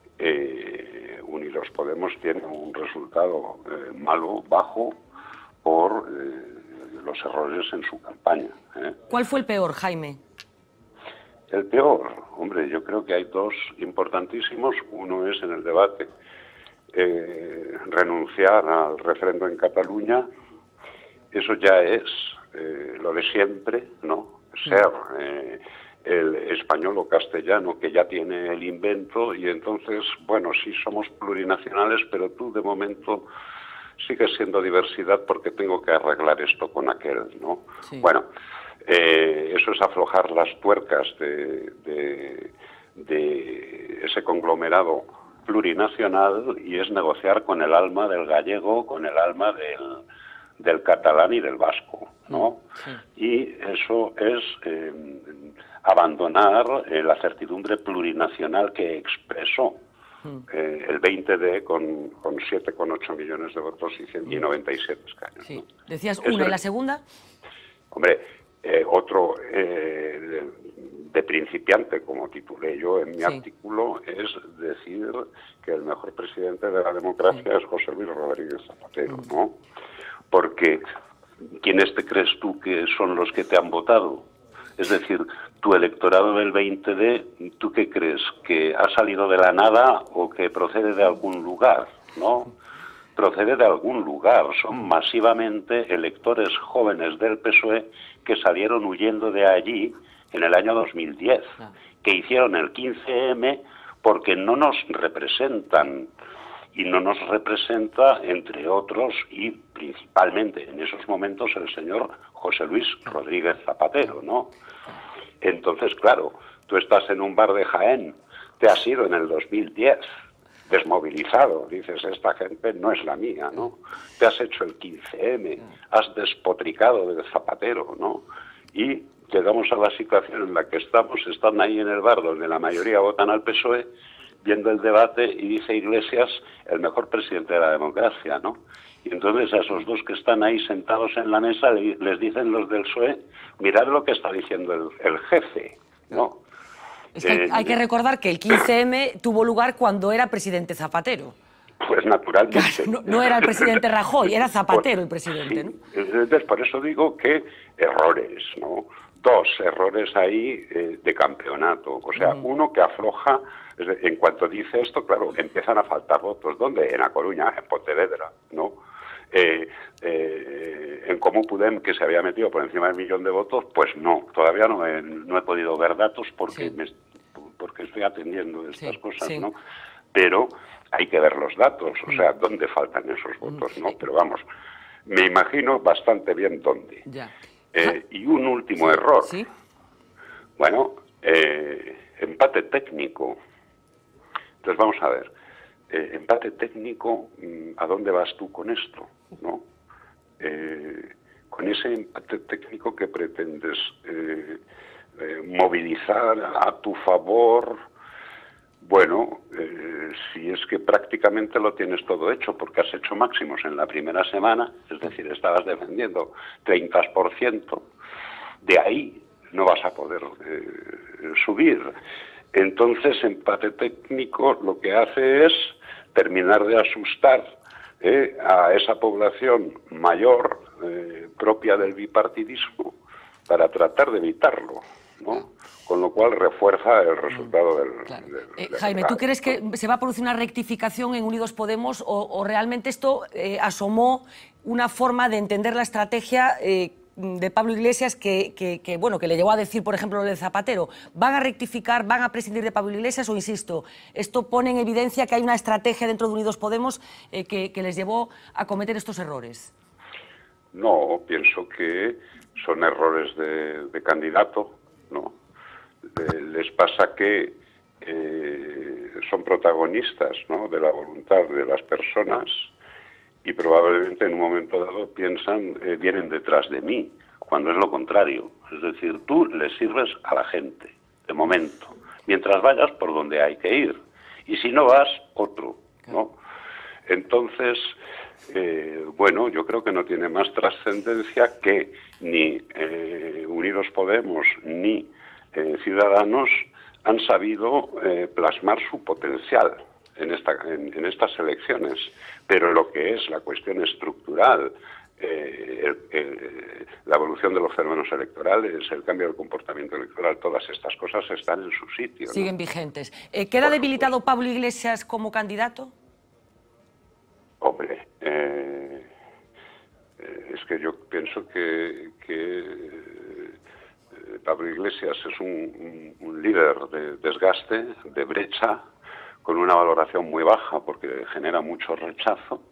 eh, Unidos Podemos tiene un resultado eh, malo, bajo, por... Eh, los errores en su campaña. ¿eh? ¿Cuál fue el peor, Jaime? El peor, hombre, yo creo que hay dos importantísimos. Uno es en el debate eh, renunciar al referendo en Cataluña. Eso ya es eh, lo de siempre, ¿no? Ser eh, el español o castellano que ya tiene el invento, y entonces, bueno, sí somos plurinacionales, pero tú de momento sigue siendo diversidad porque tengo que arreglar esto con aquel, ¿no? Sí. Bueno, eh, eso es aflojar las tuercas de, de, de ese conglomerado plurinacional, y es negociar con el alma del gallego, con el alma del, del catalán y del vasco, ¿no? Sí. Y eso es eh, abandonar eh, la certidumbre plurinacional que expresó Eh, el veinte de con, con siete coma ocho millones de votos y, cien, y noventa y siete escaños. Sí. ¿No? Decías una, ¿y la segunda? Hombre, eh, otro eh, de, de principiante, como titulé yo en mi sí. artículo, es decir que el mejor presidente de la democracia sí. es José Luis Rodríguez Zapatero, mm. ¿no? Porque ¿quiénes te crees tú que son los que te han votado? Es decir, tu electorado del veinte de, ¿tú qué crees? ¿Que ha salido de la nada o que procede de algún lugar? ¿No? procede de algún lugar. Son masivamente electores jóvenes del P S O E que salieron huyendo de allí en el año dos mil diez, que hicieron el quince eme porque no nos representan. Y no nos representa, entre otros, y principalmente en esos momentos, el señor José Luis Rodríguez Zapatero, ¿no? Entonces, claro, tú estás en un bar de Jaén, te has ido en el dos mil diez, desmovilizado, dices, esta gente no es la mía, ¿no? Te has hecho el quince eme, has despotricado de Zapatero, ¿no? Y llegamos a la situación en la que estamos, están ahí en el bar donde la mayoría votan al P S O E, viendo el debate, y dice Iglesias, el mejor presidente de la democracia, ¿no? Y entonces a esos dos que están ahí sentados en la mesa les dicen los del P S O E, mirad lo que está diciendo el, el jefe, ¿no? Es que eh, hay que recordar que el quince eme tuvo lugar cuando era presidente Zapatero. Pues naturalmente. Claro, no, no era el presidente Rajoy, era Zapatero el presidente, ¿no? Entonces, por eso digo que errores, ¿no? Dos errores ahí eh, de campeonato. O sea, mm. uno que afloja, en cuanto dice esto, claro, empiezan a faltar votos. ¿Dónde? En A Coruña, en Pontevedra, ¿no? Eh, eh, en Comú Podem, que se había metido por encima del millón de votos, pues no, todavía no he, no he podido ver datos porque, sí. me, porque estoy atendiendo estas sí, cosas, sí. ¿no? Pero hay que ver los datos, o sea, dónde faltan esos votos, ¿no? Pero vamos, me imagino bastante bien dónde. Ya. Eh, y un último sí, error. ¿Sí? Bueno, eh, empate técnico. Entonces vamos a ver, eh, empate técnico, ¿a dónde vas tú con esto? ¿No? Eh, con ese empate técnico que pretendes eh, eh, movilizar a tu favor. Bueno, eh, si es que prácticamente lo tienes todo hecho, porque has hecho máximos en la primera semana, es decir, estabas defendiendo treinta por ciento, de ahí no vas a poder eh, subir. Entonces, empate técnico lo que hace es terminar de asustar eh, a esa población mayor eh, propia del bipartidismo para tratar de evitarlo, ¿no? Con lo cual refuerza el resultado del... Claro. del, eh, del Jaime, ¿tú crees que se va a producir una rectificación en Unidos Podemos o, o realmente esto eh, asomó una forma de entender la estrategia eh, de Pablo Iglesias que, que, que, bueno, que le llevó a decir, por ejemplo, lo de Zapatero? ¿Van a rectificar, van a prescindir de Pablo Iglesias o, insisto, esto pone en evidencia que hay una estrategia dentro de Unidos Podemos eh, que, que les llevó a cometer estos errores? No, pienso que son errores de, de candidato, ¿no? Les pasa que eh, son protagonistas, ¿no?, de la voluntad de las personas y probablemente en un momento dado piensan, eh, vienen detrás de mí, cuando es lo contrario. Es decir, tú le sirves a la gente, de momento, mientras vayas por donde hay que ir. Y si no vas, otro, ¿no? Entonces, eh, bueno, yo creo que no tiene más trascendencia que ni eh, Unidos Podemos ni Eh, Ciudadanos han sabido eh, plasmar su potencial en, esta, en, en estas elecciones, pero lo que es la cuestión estructural, eh, el, el, la evolución de los fenómenos electorales, el cambio del comportamiento electoral, todas estas cosas están en su sitio, ¿no? Siguen vigentes. Eh, ¿Queda Por debilitado supuesto. Pablo Iglesias como candidato? Hombre, eh, eh, es que yo pienso que... que Pablo Iglesias es un, un, un líder de desgaste, de brecha, con una valoración muy baja porque genera mucho rechazo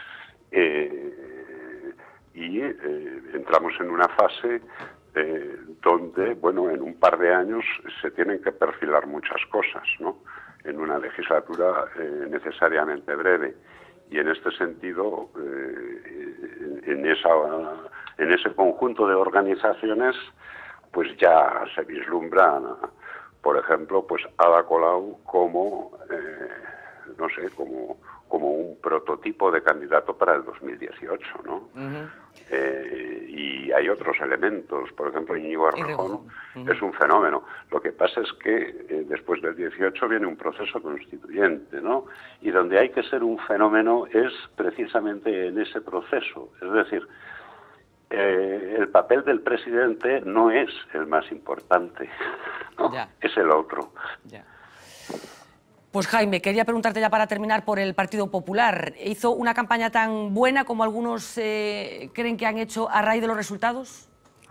eh, y eh, entramos en una fase eh, donde, bueno, en un par de años se tienen que perfilar muchas cosas, ¿no?, en una legislatura eh, necesariamente breve. Y en este sentido, eh, en, en, esa, en ese conjunto de organizaciones, pues ya se vislumbra, por ejemplo, pues Ada Colau como, eh, no sé, como, como un prototipo de candidato para el dos mil dieciocho, ¿no? Uh-huh. eh, y hay otros elementos, por ejemplo, Íñigo Errejón uh-huh. es un fenómeno. Lo que pasa es que eh, después del dieciocho viene un proceso constituyente, ¿no? Y donde hay que ser un fenómeno es precisamente en ese proceso, es decir, Eh, el papel del presidente no es el más importante, ¿no? Es el otro. Ya. Pues Jaime, quería preguntarte ya para terminar por el Partido Popular. ¿Hizo una campaña tan buena como algunos eh, creen que han hecho a raíz de los resultados?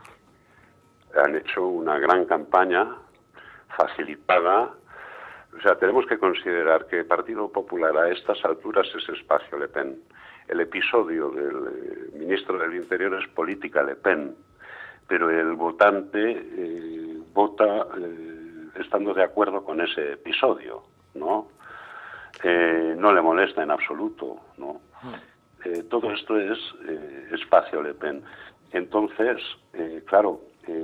Han hecho una gran campaña facilitada. O sea, tenemos que considerar que el Partido Popular a estas alturas es espacio Le Pen. El episodio del eh, ministro del Interior es política Le Pen, pero el votante eh, vota eh, estando de acuerdo con ese episodio, ¿no? Eh, no le molesta en absoluto, ¿no? Eh, todo esto es eh, espacio Le Pen. Entonces, eh, claro,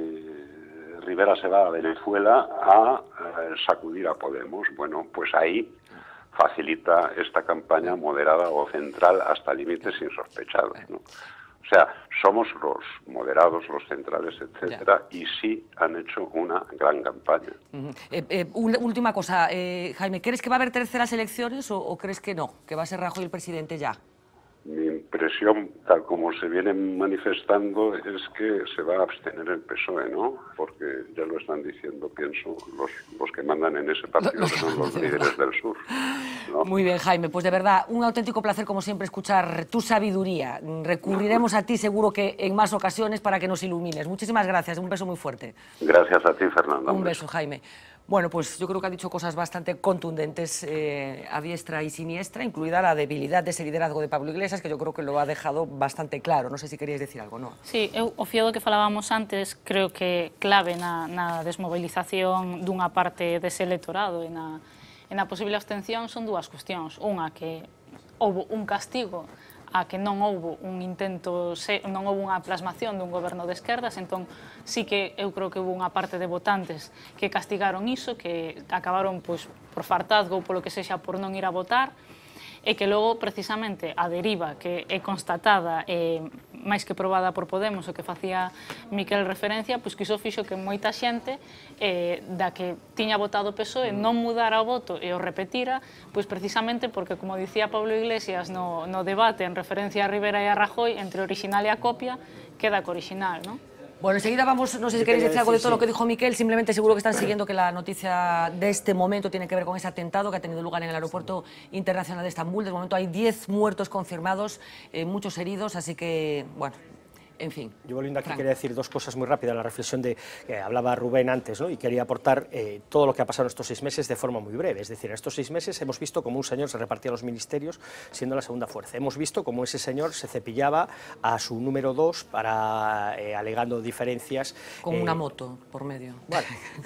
eh, Rivera se va a Venezuela a, a sacudir a Podemos. Bueno, pues ahí facilita esta campaña moderada o central hasta límites insospechados, ¿no? O sea, somos los moderados, los centrales, etcétera, y sí han hecho una gran campaña. Uh-huh. eh, eh, una última cosa, eh, Jaime, ¿crees que va a haber terceras elecciones o, o crees que no? ¿Que va a ser Rajoy el presidente ya? Mi impresión, tal como se viene manifestando, es que se va a abstener el P S O E, ¿no? Porque ya lo están diciendo, pienso, los, los que mandan en ese partido, que son los líderes del sur, ¿no? Muy bien, Jaime, pues de verdad, un auténtico placer, como siempre, escuchar tu sabiduría. Recurriremos a ti seguro que en más ocasiones para que nos ilumines. Muchísimas gracias, un beso muy fuerte. Gracias a ti, Fernando. Un beso, Jaime. Bueno, pues yo creo que ha dicho cosas bastante contundentes eh, a diestra y siniestra, incluida la debilidad de ese liderazgo de Pablo Iglesias, que yo creo que lo ha dejado bastante claro. Non sei se queríais decir algo, non? Sí, eu, o fío do que falábamos antes, creo que clave na, na desmobilización dunha parte dese electorado e na, e na posible abstención son dúas cuestións. Unha, que houve un castigo a que non houve un intento, non houve unha plasmación dun goberno de esquerdas, entón sí que eu creo que houve unha parte de votantes que castigaron iso, que acabaron pois, por fartazgo ou polo que sexa por non ir a votar, e que logo, precisamente, a deriva que é constatada e máis que probada por Podemos, o que facía Miquel referencia, pois que iso fixo que moita xente eh, da que tiña votado o P S O E non mudara o voto e o repetira, pois precisamente porque, como dicía Pablo Iglesias no, no debate en referencia a Rivera e a Rajoy, entre o original e a copia, queda co original, non? Bueno, enseguida vamos, no sé si queréis decir algo de todo lo que dijo Miquel, simplemente seguro que están siguiendo que la noticia de este momento tiene que ver con ese atentado que ha tenido lugar en el aeropuerto internacional de Estambul. De momento hay diez muertos confirmados, eh, muchos heridos, así que, bueno, en fin. Yo, volviendo aquí, quería decir dos cosas muy rápidas, la reflexión de que hablaba Rubén antes, ¿no? Y quería aportar eh, todo lo que ha pasado en estos seis meses de forma muy breve. Es decir, en estos seis meses hemos visto cómo un señor se repartía los ministerios siendo la segunda fuerza. Hemos visto cómo ese señor se cepillaba a su número dos para, eh, alegando diferencias. Con eh, una moto por medio. Bueno,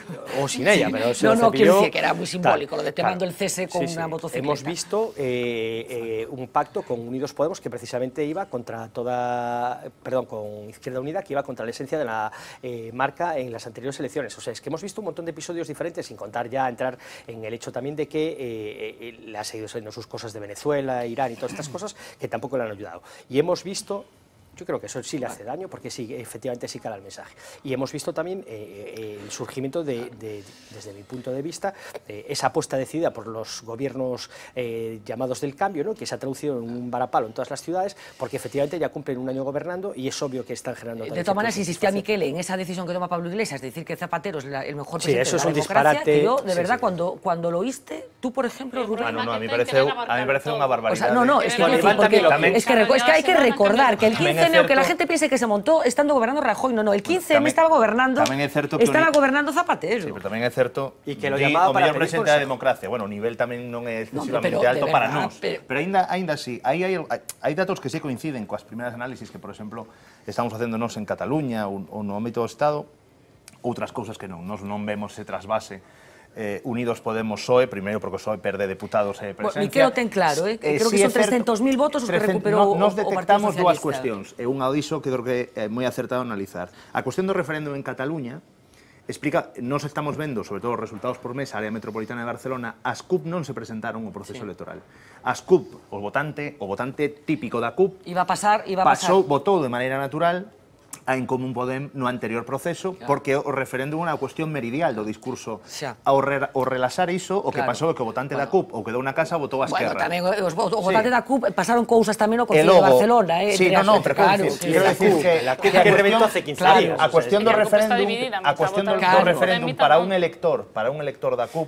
o sin ella, pero se No, lo no, quiero cepilló, decir que era muy simbólico, tal, lo de te claro. mando el cese con Sí, sí. una motocicleta. Hemos visto eh, eh, un pacto con Unidos Podemos que precisamente iba contra toda, perdón, con Izquierda Unida, que iba contra la esencia de la eh, marca en las anteriores elecciones. O sea, es que hemos visto un montón de episodios diferentes, sin contar ya entrar en el hecho también de que eh, eh, le ha seguido saliendo sus cosas de Venezuela, Irán y todas estas cosas que tampoco le han ayudado. Y hemos visto... Yo creo que eso sí le hace daño porque sí, efectivamente sí cala el mensaje. Y hemos visto también eh, el surgimiento, de, de, desde mi punto de vista, eh, esa apuesta decidida por los gobiernos eh, llamados del cambio, ¿no? Que se ha traducido en un varapalo en todas las ciudades, porque efectivamente ya cumplen un año gobernando y es obvio que están generando... De todas maneras, insistía Miquel en esa decisión que toma Pablo Iglesias, de decir que Zapatero es la, el mejor sí, presidente eso de la es un democracia, disparate. que yo, de sí, verdad, sí. Cuando, cuando lo oíste, tú, por ejemplo, Rubén... Ah, no, no, a mí me parece, a mí me parece una barbaridad. O sea, no, no, es que, Bueno, Iván porque, también lo es, que, es que hay que recordar que el También quince es M, aunque la cierto- gente piense que se montó estando gobernando Rajoy, no, no, el quince M Tamén- estaba gobernando, tamén é certo que o estaba ni- gobernando Zapatero. Sí, pero tamén é certo E que lo di, llamaba o para mellor pedir presidente da consejo. democracia. Bueno, o nivel tamén non é excesivamente pero de alto para verdad, nós. pero- Pero aínda aínda así, aí hai, hai datos que se coinciden coas primeiras análisis que, por exemplo, estamos facendo nós en Cataluña ou, ou no ámbito do Estado, outras cousas que non, nós non vemos ese trasvase eh, Unidos Podemos P S O E, primeiro porque o P S O E perde deputados e Bueno, presencia. Miquel o ten claro, eh, que creo que si son é certo- trescentos mil votos os que trescentos recuperou no, nos o- o Partido detectamos dúas Socialista. cuestións, e unha diso que creo que é moi acertado analizar. A cuestión do referéndum en Cataluña explica, nos estamos vendo, sobre todo os resultados por mes, a área metropolitana de Barcelona, as C U P non se presentaron ao proceso Sí. electoral. As C U P, o votante, o votante típico da C U P, Iba a pasar, iba a pasar. pasou, votou de maneira natural a En Común Podem no anterior proceso, Claro. porque o referéndum é unha cuestión meridial do discurso. Xa. Ao, re, ao relaxar iso, o que Claro. pasou é que o votante da C U P ou quedou na casa votou a Bueno, Esquerra. tamén os, os Sí. votantes da C U P pasaron cousas tamén no E Concello de logo- Barcelona, eh, Sí, entre no, no, as- pero claro, quero que- decir, quero decir que, la que, que a reventó cuestión- hace quince claro, días, a o sea, cuestión es do que- La C U P está referéndum, dividida, a mitad cuestión do, votan do claro. referéndum Mitad para votan un no. elector, para un elector da C U P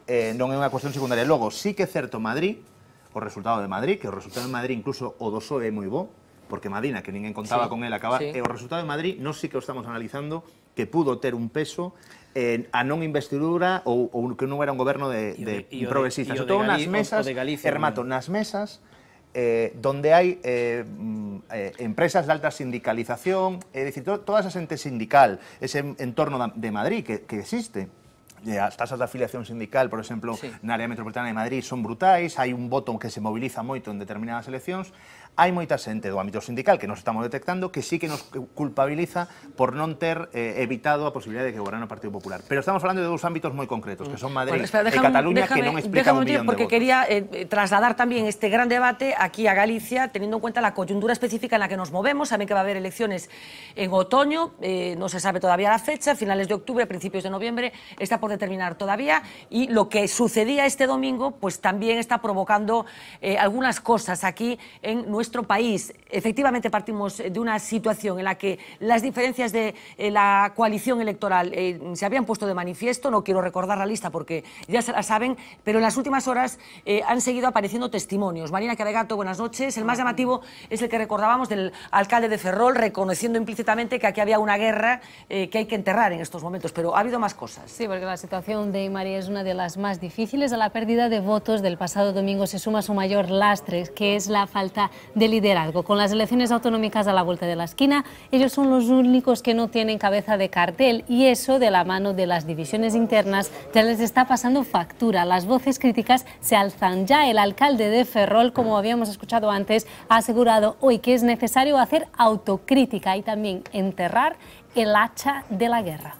eh, non é unha cuestión secundaria. Logo, sí que é certo Madrid, o resultado de Madrid, que o resultado de Madrid incluso o do P S O E é moi bo, porque Madina, que ninguén contaba sí, con él, acaba, sí. e o resultado de Madrid non sí que o estamos analizando, que pudo ter un peso eh, a non investidura ou, ou que non era un goberno de, de, de progresistas. Sobre todo nas mesas, e remato, nas mesas, eh, donde hai eh, eh, empresas de alta sindicalización, é dicir, to, toda esa xente sindical, ese entorno de Madrid que, que existe, as tasas de afiliación sindical, por exemplo, sí. na área metropolitana de Madrid son brutais, hai un voto que se moviliza moito en determinadas eleccións, hai moita xente do ámbito sindical que nos estamos detectando que sí que nos culpabiliza por non ter eh, evitado a posibilidade de que goberne o Partido Popular. Pero estamos falando de dous ámbitos moi concretos, que son Madrid bueno, espera, déjame, e Cataluña, déjame, que non explican un millón porque de votos. Quería eh, trasladar también este gran debate aquí a Galicia, teniendo en cuenta la coyuntura específica en la que nos movemos. Saben que va a haber elecciones en otoño, eh, no se sabe todavía la fecha, finales de octubre, principios de noviembre, está por determinar todavía, y lo que sucedía este domingo pues también está provocando eh, algunas cosas aquí en nuestro país. Efectivamente partimos de una situación en la que las diferencias de eh, la coalición electoral eh, se habían puesto de manifiesto. No quiero recordar la lista porque ya se la saben, pero en las últimas horas eh, han seguido apareciendo testimonios. Marina Cabegato, buenas noches. El más llamativo es el que recordábamos del alcalde de Ferrol, reconociendo implícitamente que aquí había una guerra eh, que hay que enterrar en estos momentos, pero ha habido más cosas. Sí, porque la situación de María es una de las más difíciles. A la pérdida de votos del pasado domingo se suma su mayor lastre, que es la falta de liderazgo. Con las elecciones autonómicas a la vuelta de la esquina, ellos son los únicos que no tienen cabeza de cartel, y eso, de la mano de las divisiones internas, ya les está pasando factura. Las voces críticas se alzan ya. El alcalde de Ferrol, como habíamos escuchado antes, ha asegurado hoy que es necesario hacer autocrítica y también enterrar el hacha de la guerra.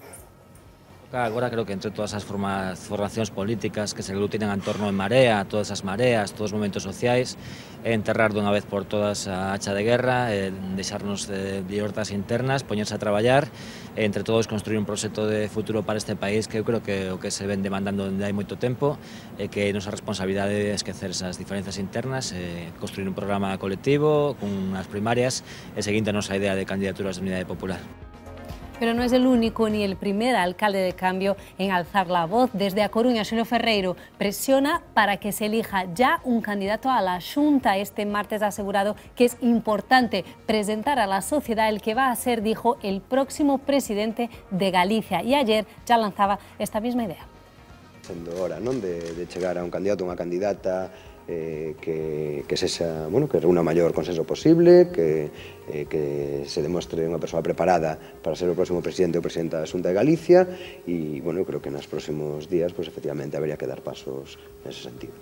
Agora creo que entre todas as formas, formacións políticas que se aglutinan en torno en Marea, todas as mareas, todos os movimentos sociais, enterrar dunha vez por todas a hacha de guerra, eh, deixarnos de libertades internas, poñerse a traballar, e entre todos construir un proxecto de futuro para este país que eu creo que o que se ven demandando dende hai moito tempo, é que nosa responsabilidade é esquecer esas diferencias internas, eh, construir un programa colectivo, con as primarias, e seguinte a nosa idea de candidaturas de unidade popular. Pero no es el único ni el primer alcalde de Cambio en alzar la voz. Desde A Coruña, Xulio Ferreiro presiona para que se elija ya un candidato a la Xunta. Este martes ha asegurado que es importante presentar a la sociedad el que va a ser, dijo, el próximo presidente de Galicia. Y ayer ya lanzaba esta misma idea. Sendo hora, non, de, de chegar a un candidato, unha candidata eh, que, que, sexa, bueno, que reúna o maior consenso posible, que, eh, que se demostre unha persoa preparada para ser o próximo presidente ou presidenta da Xunta de Galicia, e, bueno, eu creo que nos próximos días, pues, efectivamente, habería que dar pasos nese sentido.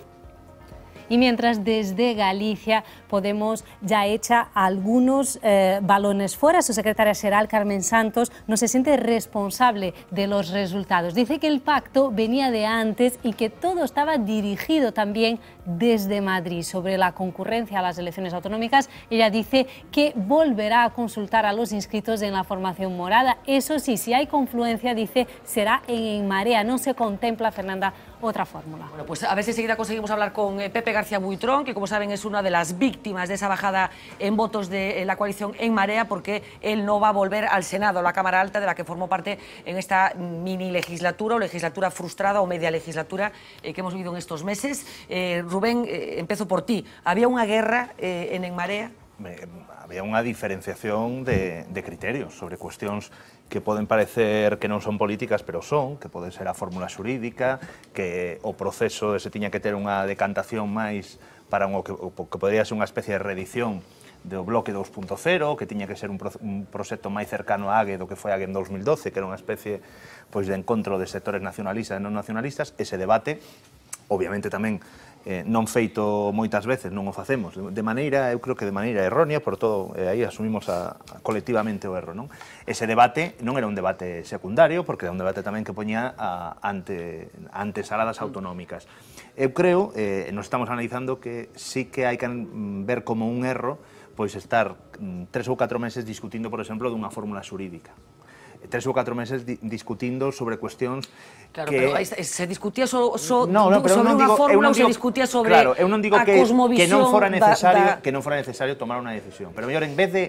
Y mientras desde Galicia Podemos ya echa algunos eh, balones fuera, su secretaria xeral Carmen Santos no se siente responsable de los resultados. Dice que el pacto venía de antes y que todo estaba dirigido también desde Madrid. Sobre la concurrencia a las elecciones autonómicas, ella dice que volverá a consultar a los inscritos en la formación morada. Eso sí, si hay confluencia, dice, será en, en Marea. No se contempla, Fernanda, otra fórmula. Bueno, pues a ver si enseguida conseguimos hablar con eh, Pepe García Buitrón, que como saben es una de las víctimas de esa bajada en votos de eh, la coalición En Marea, porque él no va a volver al Senado, la Cámara Alta de la que formó parte en esta mini legislatura o legislatura frustrada o media legislatura eh, que hemos vivido en estos meses. Eh, Rubén, eh, empiezo por ti. ¿Había una guerra eh, en En Marea? Eh, había unha diferenciación de, de criterios sobre cuestións que poden parecer que non son políticas, pero son, que pode ser a fórmula xurídica, que o proceso se tiña que ter unha decantación máis para un, que, que podría ser unha especie de reedición do bloque dos punto cero, que tiña que ser un, pro, un proxecto máis cercano a AGE do que foi AGE en dos mil doce, que era unha especie pois, de encontro de sectores nacionalistas e non nacionalistas. Ese debate, obviamente tamén, Eh, non feito moitas veces, non o facemos de maneira, eu creo que de maneira errónea, por todo, eh, aí asumimos a, a colectivamente o erro, non? Ese debate non era un debate secundario, porque era un debate tamén que poñía a, ante, ante saladas autonómicas. Eu creo, eh, nos estamos analizando que sí que hai que ver como un erro pois estar mm, tres ou catro meses discutindo, por exemplo, dunha fórmula xurídica. Tres ou catro meses di discutindo sobre cuestións claro, que... pero se discutía so, so, no, no, pero sobre unha fórmula ou se discutía sobre claro, eu non digo a que, cosmovisión que non fora necesario da, da... que non fora necesario tomar unha decisión, pero mellor en vez de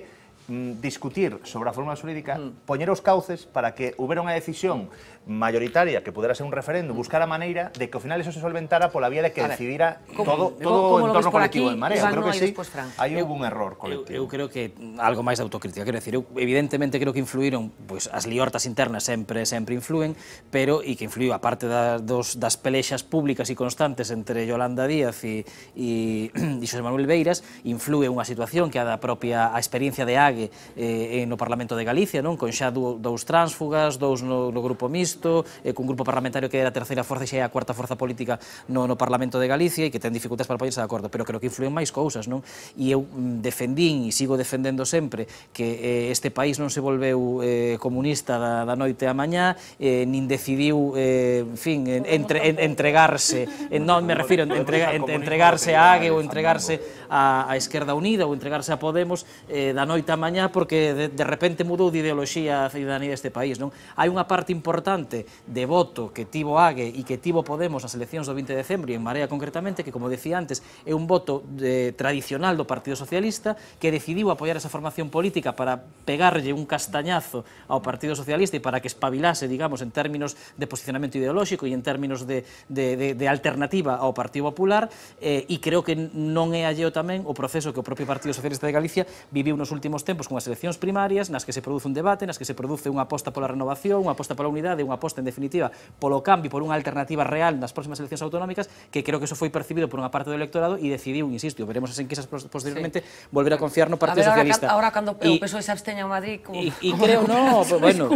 discutir sobre a fórmula xurídica, mm. poñer os cauces para que houbera unha decisión mayoritaria que pudera ser un referéndum, buscar a maneira de que ao final eso se solventara pola vía de que decidira todo, todo o entorno colectivo de Marea. Creo que sí, hai un error colectivo. Eu, eu creo que algo máis de autocrítica, quero decir, eu evidentemente creo que influíron, pois as liortas internas sempre sempre influen, pero e que influiu a parte das, dos, das pelexas públicas e constantes entre Yolanda Díaz e, e, e Xosé Manuel Beiras, influe unha situación que a da propia a experiencia de Ague eh, no Parlamento de Galicia, non, con xa dous tránsfugas, dous no, no grupo mixto, eh, cun grupo parlamentario que era a terceira forza e xa é a cuarta forza política no, no Parlamento de Galicia e que ten dificultades para poñerse de acordo, pero creo que influen máis cousas, non? E eu defendín e sigo defendendo sempre que eh, este país non se volveu eh, comunista da, da noite a mañá, eh, nin decidiu, eh, en fin, entre, en, entregarse, en, non me refiro, entrega, en, entregarse a Ague ou entregarse a, a Esquerda Unida ou entregarse a Podemos eh, da noite a mañá porque de, de repente mudou de ideoloxía a ciudadanía deste país, non? Hai unha parte importante de voto que tivo Ague e que tivo Podemos nas eleccións do vinte de decembro e en Marea concretamente, que como decía antes, é un voto de, tradicional do Partido Socialista que decidiu apoiar esa formación política para pegarlle un castañazo ao Partido Socialista e para que espabilase, digamos, en términos de posicionamento ideolóxico e en términos de, de, de, de alternativa ao Partido Popular, eh, e creo que non é alleo tamén o proceso que o propio Partido Socialista de Galicia viviu nos últimos tempos con as eleccións primarias, nas que se produce un debate, nas que se produce unha aposta pola renovación, unha aposta pola unidade, unha aposta en definitiva polo cambio, por unha alternativa real nas próximas eleccións autonómicas, que creo que eso foi percibido por unha parte do electorado e decidiu, insisto, veremos as enquisas posteriormente, sí. volver a confiar no Partido a ver, Socialista. Ahora, cando o P S O E se absteña en Madrid, como... E, e creo, no, bueno,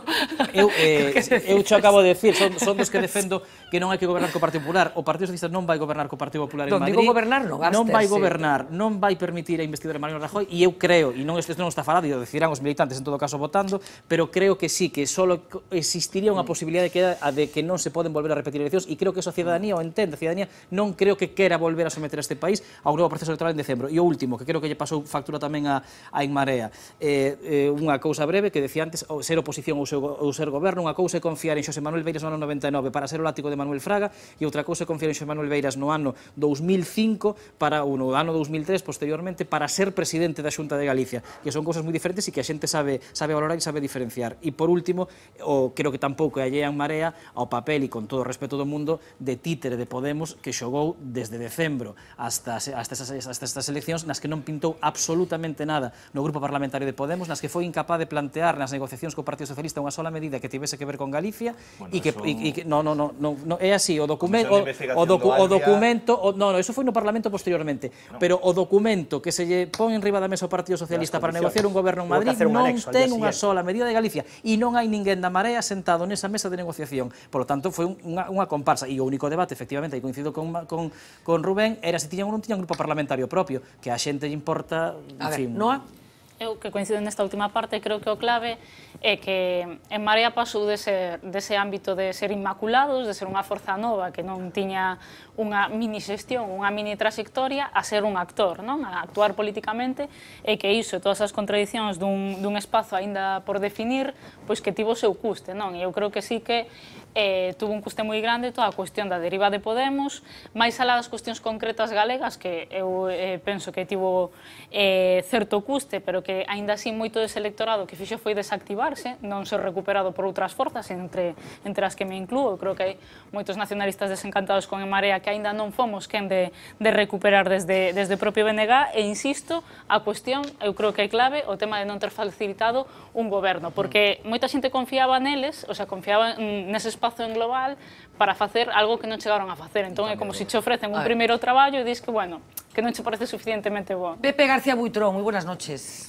eu, eh, eu cho acabo de decir, son, son dos que defendo que non hai que gobernar co Partido Popular. O Partido Socialista non vai gobernar co Partido Popular en Madrid. Digo gobernar, non gastes, non vai gobernar, sí. non vai permitir a investidura de Mariano Rajoy, e eu creo, e non isto non está falado, e o decidirán os militantes en todo caso votando, pero creo que sí, que só existiría unha posibilidade que a de que non se poden volver a repetir eleccións, e creo que a ciudadanía o entende, a ciudadanía non creo que quera volver a someter a este país a un novo proceso electoral en decembro. E o último, que creo que lle pasou factura tamén a, a En Marea, eh, eh, unha cousa breve que decía antes, ser oposición ou ser, ou ser goberno, unha cousa é confiar en Xosé Manuel Beiras no ano noventa e nove para ser o látigo de Manuel Fraga, e outra cousa é confiar en Xosé Manuel Beiras no ano dous mil cinco para o no ano dous mil tres posteriormente para ser presidente da Xunta de Galicia, que son cousas moi diferentes e que a xente sabe sabe valorar e sabe diferenciar. E por último, o creo que tampouco é allea En Marea ao papel, e con todo o respeto do mundo, de títere de Podemos que xogou desde decembro hasta hasta esas, hasta estas eleccións, nas que non pintou absolutamente nada no grupo parlamentario de Podemos, nas que foi incapaz de plantear nas negociacións co Partido Socialista unha sola medida que tivese que ver con Galicia, bueno, e que, eso... e, e que no, no, no, no, no, é así, o documento o, o, docu, o documento, o, no, no, eso foi no Parlamento posteriormente, no. Pero o documento que se lle pon en riba da mesa ao Partido Socialista para negociar un goberno en Madrid non ten unha sola medida de Galicia, e non hai ninguén da Marea sentado nesa mesa de negociación. Por lo tanto, foi unha, unha comparsa, e o único debate, efectivamente, e coincido con, con, con Rubén, era se tiñan ou non tiñan un grupo parlamentario propio, que a xente lle importa, en fin... Noa? Eu que coincido nesta última parte, creo que o clave é que En Marea pasou dese, dese ámbito de ser inmaculados, de ser unha forza nova que non tiña unha mini xestión, unha mini trayectoria, a ser un actor, non? A actuar políticamente, e que iso, todas as contradicións dun, dun espazo aínda por definir, pois que tivo o seu custe, non? E eu creo que sí que eh, tuvo un custe moi grande toda a cuestión da deriva de Podemos, máis alá das cuestións concretas galegas, que eu eh, penso que tivo eh, certo custe, pero que aínda así moito dese electorado que fixo foi desactivarse, non ser recuperado por outras forzas, entre, entre as que me inclúo. Eu creo que hai moitos nacionalistas desencantados con En Marea que aínda non fomos quen de, de recuperar desde, desde o propio B N G, e insisto, a cuestión, eu creo que é clave o tema de non ter facilitado un goberno, porque moita xente confiaba neles, o sea, confiaba nese espazo en global para facer algo que non chegaron a facer. Entón é como se che ofrecen un primeiro traballo e dis que, bueno, que non che parece suficientemente bo. Pepe García Buitrón, moi buenas noches.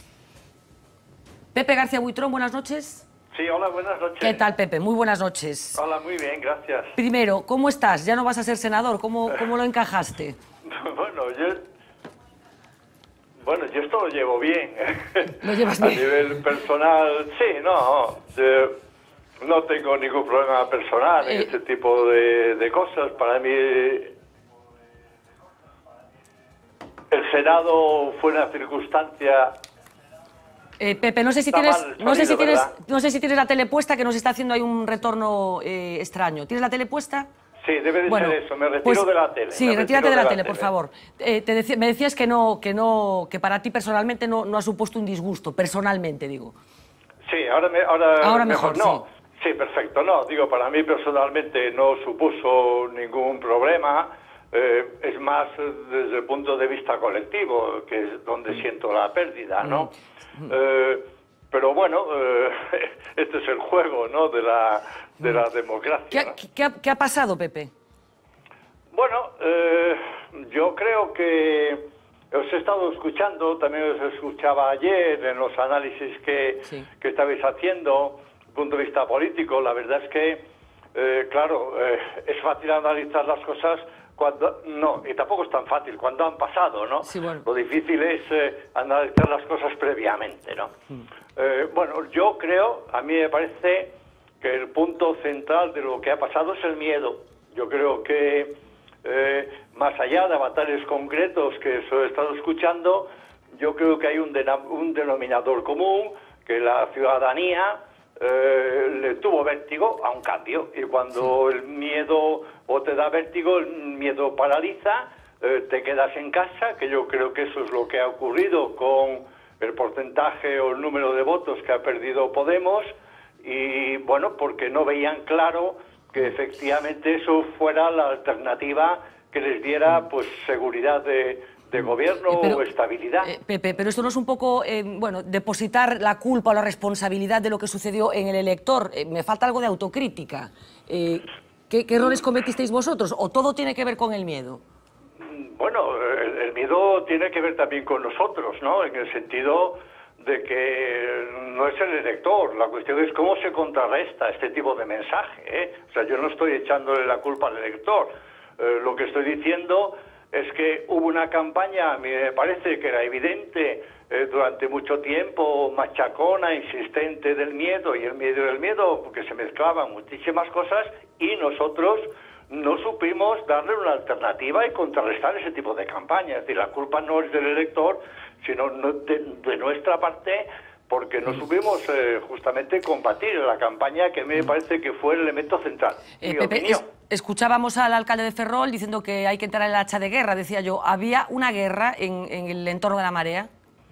Pepe García Buitrón, buenas noches. Sí, hola, buenas noches. ¿Qué tal, Pepe? Muy buenas noches. Hola, muy bien, gracias. Primero, ¿cómo estás? Ya no vas a ser senador. ¿Cómo, cómo lo encajaste? Bueno, yo... Bueno, yo esto lo llevo bien. ¿Lo llevas bien? A nivel personal, sí, no. Yo no tengo ningún problema personal en eh... este tipo de, de cosas. Para mí, el Senado fue una circunstancia... Eh, Pepe, no sé si tienes, salido, no sé si tienes, no sé si tienes la tele puesta, que nos está haciendo ahí un retorno eh, extraño. ¿Tienes la tele puesta? Sí, debe de Bueno, ser eso. Me retiro pues, de la tele. Sí, me retírate de la, de la tele, por favor. Eh, te decía, me decías que no, que no, que para ti personalmente no, no ha supuesto un disgusto, personalmente digo. Sí, ahora, me, ahora, ahora mejor, mejor. No, sí. sí, perfecto. No, digo, para mí personalmente no supuso ningún problema. Eh, es más desde el punto de vista colectivo, que es donde mm. siento la pérdida, ¿no? Mm. Eh, pero bueno, eh, este es el juego, ¿no?, de la, de la democracia. ¿Qué, ¿no? ¿qué, ha, ¿Qué ha pasado, Pepe? Bueno, eh, yo creo que os he estado escuchando, también os escuchaba ayer en los análisis que, sí. que estabais haciendo, desde el punto de vista político. La verdad es que, eh, claro, eh, es fácil analizar las cosas cuando, no, y tampoco es tan fácil, cuando han pasado, ¿no? Sí, bueno. Lo difícil es eh, analizar las cosas previamente, ¿no? Mm. Eh, bueno, yo creo, a mí me parece que el punto central de lo que ha pasado es el miedo. Yo creo que, eh, más allá de avatares concretos que os he estado escuchando, yo creo que hay un, un denominador común, que la ciudadanía Eh, le tuvo vértigo a un cambio, y cuando sí. el miedo o te da vértigo, el miedo paraliza, eh, te quedas en casa, que yo creo que eso es lo que ha ocurrido con el porcentaje o el número de votos que ha perdido Podemos, y bueno, porque no veían claro que efectivamente eso fuera la alternativa que les diera pues seguridad de de gobierno eh, pero, o estabilidad. Eh, Pepe, pero esto no es un poco, eh, bueno, depositar la culpa o la responsabilidad de lo que sucedió en el elector. Eh, me falta algo de autocrítica. Eh, ¿qué, ¿Qué errores cometisteis vosotros? ¿O todo tiene que ver con el miedo? Bueno, el, el miedo tiene que ver también con nosotros, ¿no? En el sentido de que no es el elector, la cuestión es cómo se contrarresta este tipo de mensaje, ¿eh? O sea, yo no estoy echándole la culpa al elector. Eh, lo que estoy diciendo es que hubo una campaña, a mí me parece que era evidente, eh, durante mucho tiempo, machacona, insistente del miedo, y el miedo y el miedo, porque se mezclaban muchísimas cosas, y nosotros no supimos darle una alternativa y contrarrestar ese tipo de campaña. Es decir, la culpa no es del elector, sino de, de nuestra parte, porque no supimos eh, justamente combatir la campaña, que a mí me parece que fue el elemento central. Eh, Pepe, es, escuchábamos al alcalde de Ferrol diciendo que hay que entrar en el hacha de guerra. Decía yo, ¿había una guerra en, en el entorno de la marea?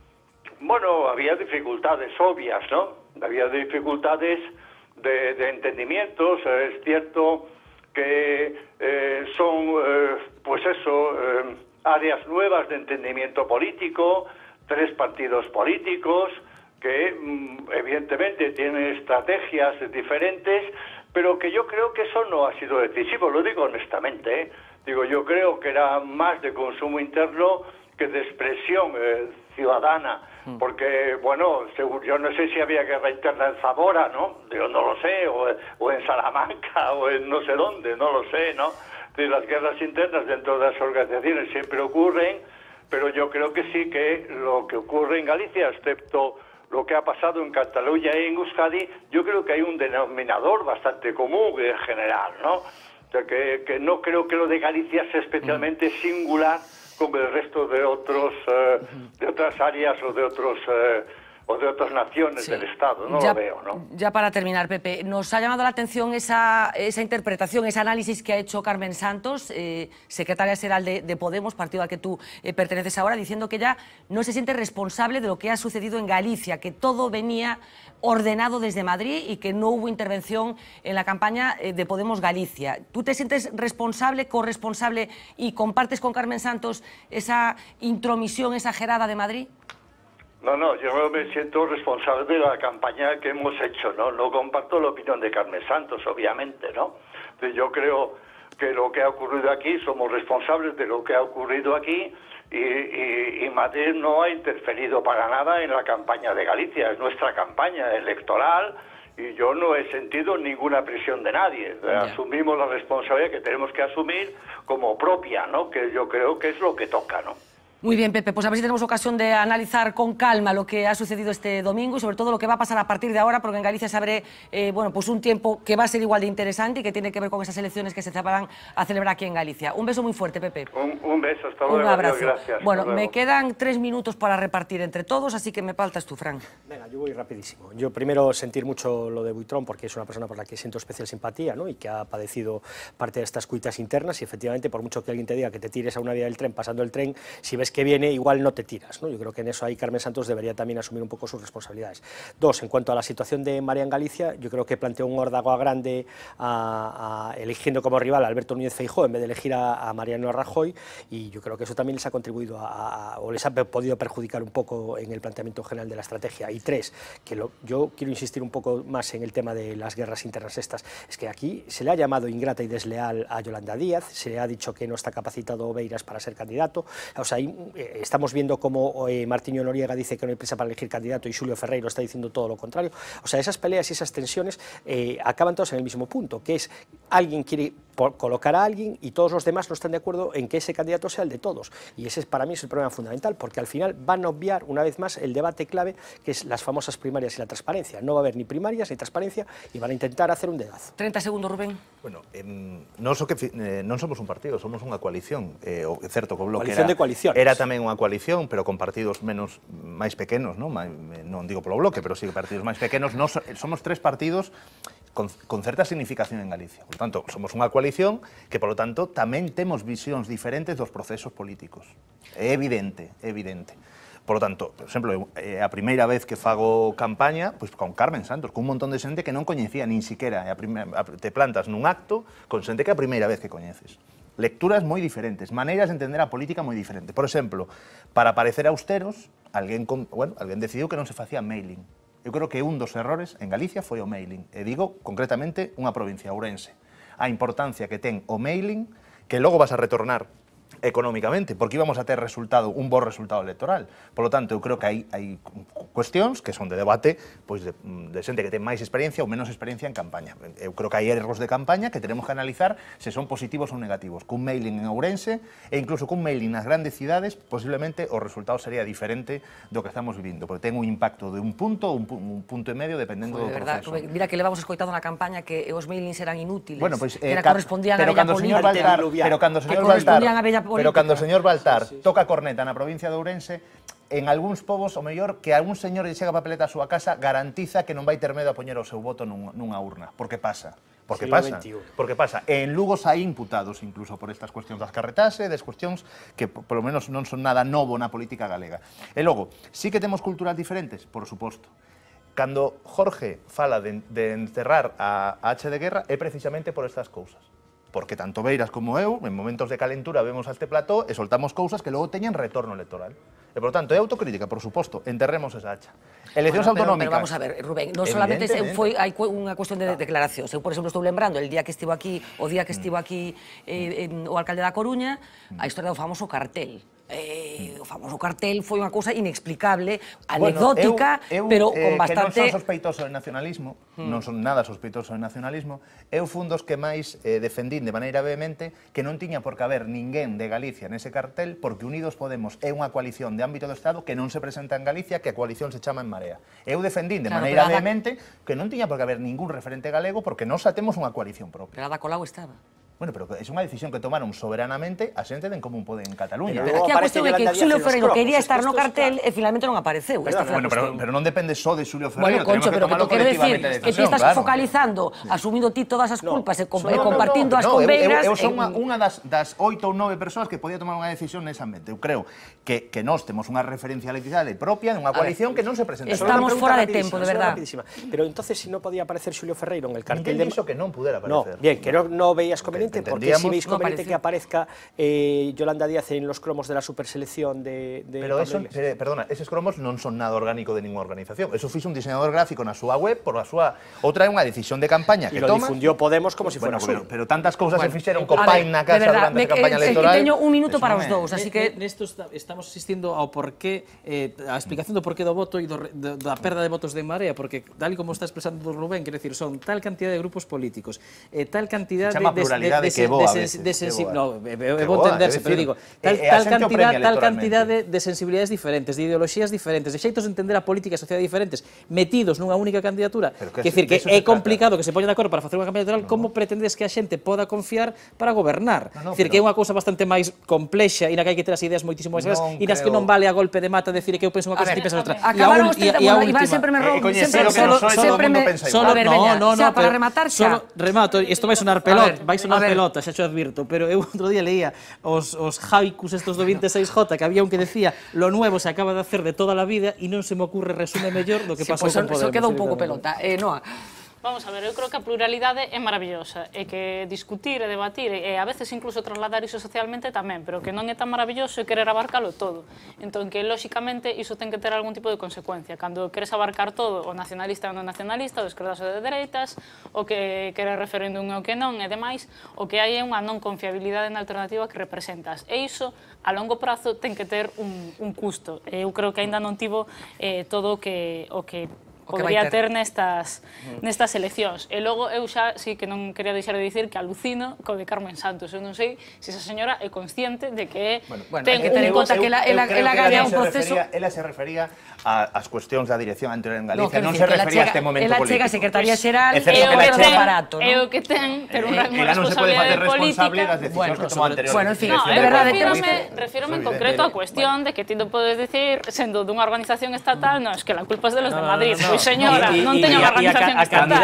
Bueno, había dificultades obvias, ¿no? Había dificultades de, de entendimientos. Es cierto que eh, son, eh, pues eso, eh, áreas nuevas de entendimiento político, tres partidos políticos, que evidentemente tienen estrategias diferentes, pero que yo creo que eso no ha sido decisivo, lo digo honestamente, ¿eh? Digo, yo creo que era más de consumo interno que de expresión eh, ciudadana, porque, bueno, seguro, yo no sé si había guerra interna en Zamora, ¿no? Digo, no lo sé, o, o en Salamanca, o en no sé dónde, no lo sé, ¿no? De las guerras internas dentro de las organizaciones siempre ocurren, pero yo creo que sí que lo que ocurre en Galicia, excepto lo que ha pasado en Cataluña y en Euskadi, yo creo que hay un denominador bastante común en general, ¿no? O sea, que, que no creo que lo de Galicia sea especialmente singular como el resto de otros eh, de otras áreas o de otros eh, o de otras naciones sí. del Estado, no ya, lo veo, ¿no? Ya para terminar, Pepe, nos ha llamado la atención esa, esa interpretación, ese análisis que ha hecho Carmen Santos, eh, secretaria general de, de Podemos, partido al que tú eh, perteneces ahora, diciendo que ella no se siente responsable de lo que ha sucedido en Galicia, que todo venía ordenado desde Madrid y que no hubo intervención en la campaña eh, de Podemos Galicia. ¿Tú te sientes responsable, corresponsable y compartes con Carmen Santos esa intromisión exagerada de Madrid? No, no, yo no me siento responsable de la campaña que hemos hecho, ¿no? No comparto la opinión de Carmen Santos, obviamente, ¿no? Entonces, yo creo que lo que ha ocurrido aquí, somos responsables de lo que ha ocurrido aquí, y, y, y Madrid no ha interferido para nada en la campaña de Galicia, es nuestra campaña electoral, y yo no he sentido ninguna presión de nadie. Yeah. Asumimos la responsabilidad que tenemos que asumir como propia, ¿no? Que yo creo que es lo que toca, ¿no? Muy bien, Pepe, pues a ver si tenemos ocasión de analizar con calma lo que ha sucedido este domingo y sobre todo lo que va a pasar a partir de ahora, porque en Galicia se abre eh, bueno, pues un tiempo que va a ser igual de interesante y que tiene que ver con esas elecciones que se van a celebrar aquí en Galicia. Un beso muy fuerte, Pepe. Un, un beso, hasta luego. Un abrazo. Adiós, gracias. Bueno, me quedan tres minutos para repartir entre todos, así que me faltas tú, Fran. Venga, yo voy rapidísimo. Yo primero sentir mucho lo de Buitrón, porque es una persona por la que siento especial simpatía, ¿no? Y que ha padecido parte de estas cuitas internas y efectivamente, por mucho que alguien te diga que te tires a una vía del tren pasando el tren, si ves que viene, igual no te tiras, ¿no? Yo creo que en eso ahí Carmen Santos debería también asumir un poco sus responsabilidades. Dos, en cuanto a la situación de Marea en Galicia, yo creo que planteó un órdago grande a, a, eligiendo como rival a Alberto Núñez Feijóo en vez de elegir a, a Mariano Rajoy, y yo creo que eso también les ha contribuido a, a, o les ha podido perjudicar un poco en el planteamiento general de la estrategia. Y tres, que lo, yo quiero insistir un poco más en el tema de las guerras internas estas, es que aquí se le ha llamado ingrata y desleal a Yolanda Díaz, se le ha dicho que no está capacitado Beiras para ser candidato, o sea, ahí, eh, estamos viendo como eh, Martiño Noriega dice que no hay prisa para elegir candidato y Xulio Ferreiro está diciendo todo lo contrario. O sea, esas peleas y esas tensiones eh, acaban todas en el mismo punto, que es alguien quiere por colocar a alguien y todos los demás no están de acuerdo en que ese candidato sea el de todos. Y ese para mí es el problema fundamental, porque al final van a obviar una vez más el debate clave, que es las famosas primarias y la transparencia. No va a haber ni primarias ni transparencia y van a intentar hacer un dedazo. treinta segundos, Rubén. Bueno, eh, non, so que, eh, non somos un partido, somos unha coalición. Eh, o, certo, que o Bloque coalición era, de coaliciones. Era tamén unha coalición, pero con partidos menos máis pequenos, non, non digo polo Bloque, pero sí partidos máis pequenos. Nos, somos tres partidos con, con certa significación en Galicia. Por tanto, somos unha coalición que, polo tanto, tamén temos visións diferentes dos procesos políticos. É evidente, é evidente. Por lo tanto, por exemplo, eh, a primeira vez que fago campaña, pois con Carmen Santos, con un montón de xente que non coñecía nin siquiera, a primeira, a, te plantas nun acto con xente que é a primeira vez que coñeces. Lecturas moi diferentes, maneiras de entender a política moi diferente. Por exemplo, para parecer austeros, alguén, con, bueno, alguén decidiu que non se facía mailing. Eu creo que un dos errores en Galicia foi o mailing. E digo, concretamente, unha provincia, Ourense. A importancia que ten o mailing, que logo vas a retornar económicamente, porque íbamos a ter resultado un bo resultado electoral. Por lo tanto, eu creo que hai, hai cuestións que son de debate pois de, de xente que ten máis experiencia ou menos experiencia en campaña. Eu creo que hai erros de campaña que tenemos que analizar se son positivos ou negativos. Cun mailing en Ourense e incluso cun mailing nas grandes cidades, posiblemente o resultado sería diferente do que estamos vivindo, porque ten un impacto de un punto ou un, un punto e medio dependendo Foi, do verdad, proceso. Rubén, mira que levamos escoitado na campaña que os mailings eran inútiles, Bueno, pues, que eh, era ca- correspondían pero a bella cando o señor política. Baltar, pero cando o que señor correspondían Baltar, a bella política. pero cando o señor Baltar sí, sí. toca a corneta na provincia de Ourense, en algúns povos, o mellor, que algún señor lle chega a papeleta a súa casa, garantiza que non vai ter medo a poñer o seu voto nun, nunha urna. Por que pasa? Porque pasa, porque pasa. En Lugo hai imputados incluso por estas cuestións das carretase, das cuestións que polo menos non son nada novo na política galega. E logo, sí que temos culturas diferentes, por suposto. Cando Jorge fala de, de encerrar a, a H de Guerra é precisamente por estas cousas. Porque tanto Beiras como eu, en momentos de calentura, vemos a este plató e soltamos cousas que logo teñen retorno electoral. E, por tanto, é autocrítica, por suposto, enterremos esa hacha. Eleccións bueno, pero, autonómicas. Pero vamos a ver, Rubén, non solamente foi, hai unha cuestión de declaracións. Eu, por exemplo, estou lembrando el día que estivo aquí, o día que estivo aquí eh, eh, o alcalde da Coruña, a historia do famoso cartel. Eh, o famoso cartel foi unha cousa inexplicable, anecdótica, bueno, eu, eu, pero eh, con bastante... Que non son sospeitoso de nacionalismo, mm. non son nada sospeitoso de nacionalismo, eu fun dos que máis eh, defendín de maneira vehemente que non tiña por que haber ninguén de Galicia nese cartel, porque Unidos Podemos é unha coalición de ámbito do Estado que non se presenta en Galicia, que a coalición se chama En Marea. Eu defendín de claro, maneira Ada... vehemente que non tiña por que haber ningún referente galego, porque nós xa temos unha coalición propia. Pero Ada Colau estaba. Bueno, pero é unha decisión que tomaron soberanamente a xente de En Común Pode en Cataluña. Pero aquí a cuestión é que Xulio Ferreiro quería estar no cartel e finalmente non apareceu. Bueno, pero, pero non depende só de Xulio Ferreiro. Bueno, Concho, pero que tú quero decir que ti estás claro. focalizando, asumindo ti todas as culpas e no, no, compartindo no, as no, conveiras... Eu, eu, eu son unha, unha das, das oito ou nove persoas que podía tomar unha decisión nesa mente. Eu creo que, que nós temos unha referencia electoral propia dunha coalición ver, que non se presenta. Estamos fora de tempo, de verdad. Pero entonces, si no podía aparecer Xulio Ferreiro en el cartel de... de... que non pudera No, aparecer. bien, que no, no veías conveniente, porque si veis conveniente no que aparezca eh, Yolanda Díaz en los cromos de la superselección de, de pero eso, eh, perdona, esos cromos non son nada orgánico de ninguna organización. Eso fixo un diseñador gráfico na súa web por a súa outra é unha decisión de campaña que lo tomas. difundió Podemos como si bueno, fuera pero, pero tantas cousas bueno, se fixeron co Pain na casa verdad, durante me, a campaña eh, electoral. Es que teño un minuto para os dous, así que nesto estamos asistindo ao porqué, eh, a explicación do porqué do voto e do, do, da perda de votos de En Marea, porque tal e como está expresando Rubén, quer decir, son tal cantidad de grupos políticos, eh, tal cantidad de, de, de, de que bo a veces. No, é bo entenderse, pero digo, tal cantidade de sensibilidades diferentes, de ideoloxías diferentes, de xeitos de entender a política e a sociedade diferentes, metidos nunha única candidatura, que decir que é complicado que se poña de acordo para facer unha campaña electoral, como pretendes que a xente poda confiar para gobernar? É dicir, que é unha cousa bastante máis complexa e na que hai que ter as ideas moitísimo máis claras e nas que non vale a golpe de mata decir que eu penso unha cousa e ti pensas outra. Acabaron os trinta, bueno, Iván sempre me rouba, sempre me... A ver, veña, xa para rematar xa. Remato, isto vai sonar pelota, vai sonar pelota, xa xo advirto, pero eu outro día leía os, os haikus estos do veintiséis J, que había un que decía lo nuevo se acaba de hacer de toda la vida e non se me ocurre resume mellor do que sí, pasou pues con Podemos. Eso queda un pouco pelota. Eh, Noa. Vamos a ver, eu creo que a pluralidade é maravillosa e que discutir e debatir e a veces incluso trasladar iso socialmente tamén, pero que non é tan maravilloso e querer abarcalo todo. Entón, que lóxicamente iso ten que ter algún tipo de consecuencia. Cando queres abarcar todo, o nacionalista ou non nacionalista, o esquerdas ou de dereitas, o que quere referéndum ou que non e demais, o que hai é unha non confiabilidade na alternativa que representas. E iso, a longo prazo, ten que ter un, un custo. Eu creo que aínda non tivo eh, todo o que... O que podría ter nestas, nestas eleccións. E logo eu xa sí que non quería deixar de dicir que alucino co de Carmen Santos. Eu non sei se esa señora é consciente de que ten un conta que ela gaña un proceso... Ela se refería ás cuestións da dirección anterior en Galicia, non se refería a este momento político. Ela chega a Secretaría Xeral e o que ten aparato, é o que ten ter unha responsabilidade política. Das decisións que tomou anteriormente. Bueno, en fin, de verdade... Refírome en concreto á cuestión de que ti non podes decir, sendo dunha organización estatal, non, es que la culpa es de los de Madrid. Pois, señora, non teño unha organización estatal.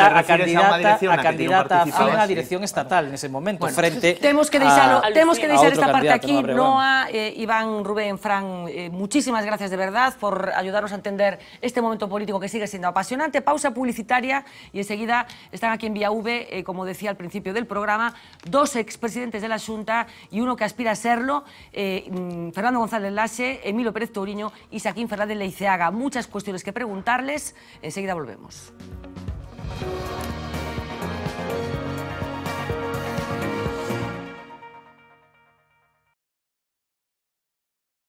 A candidata afín á dirección estatal nese momento, frente Temos que deixalo, temos que deixar esta parte aquí. Noa, Iván, Rubén, Fran, muchísimas gracias de verdad por ayudarnos a entender este momento político que sigue siendo apasionante. Pausa publicitaria y enseguida están aquí en Vía V, eh, como decía al principio del programa, dos expresidentes de la Xunta y uno que aspira a serlo, eh, Fernando González Laxe, Emilio Pérez Touriño y Saquín Fernández Leiceaga. Muchas cuestiones que preguntarles. Enseguida volvemos.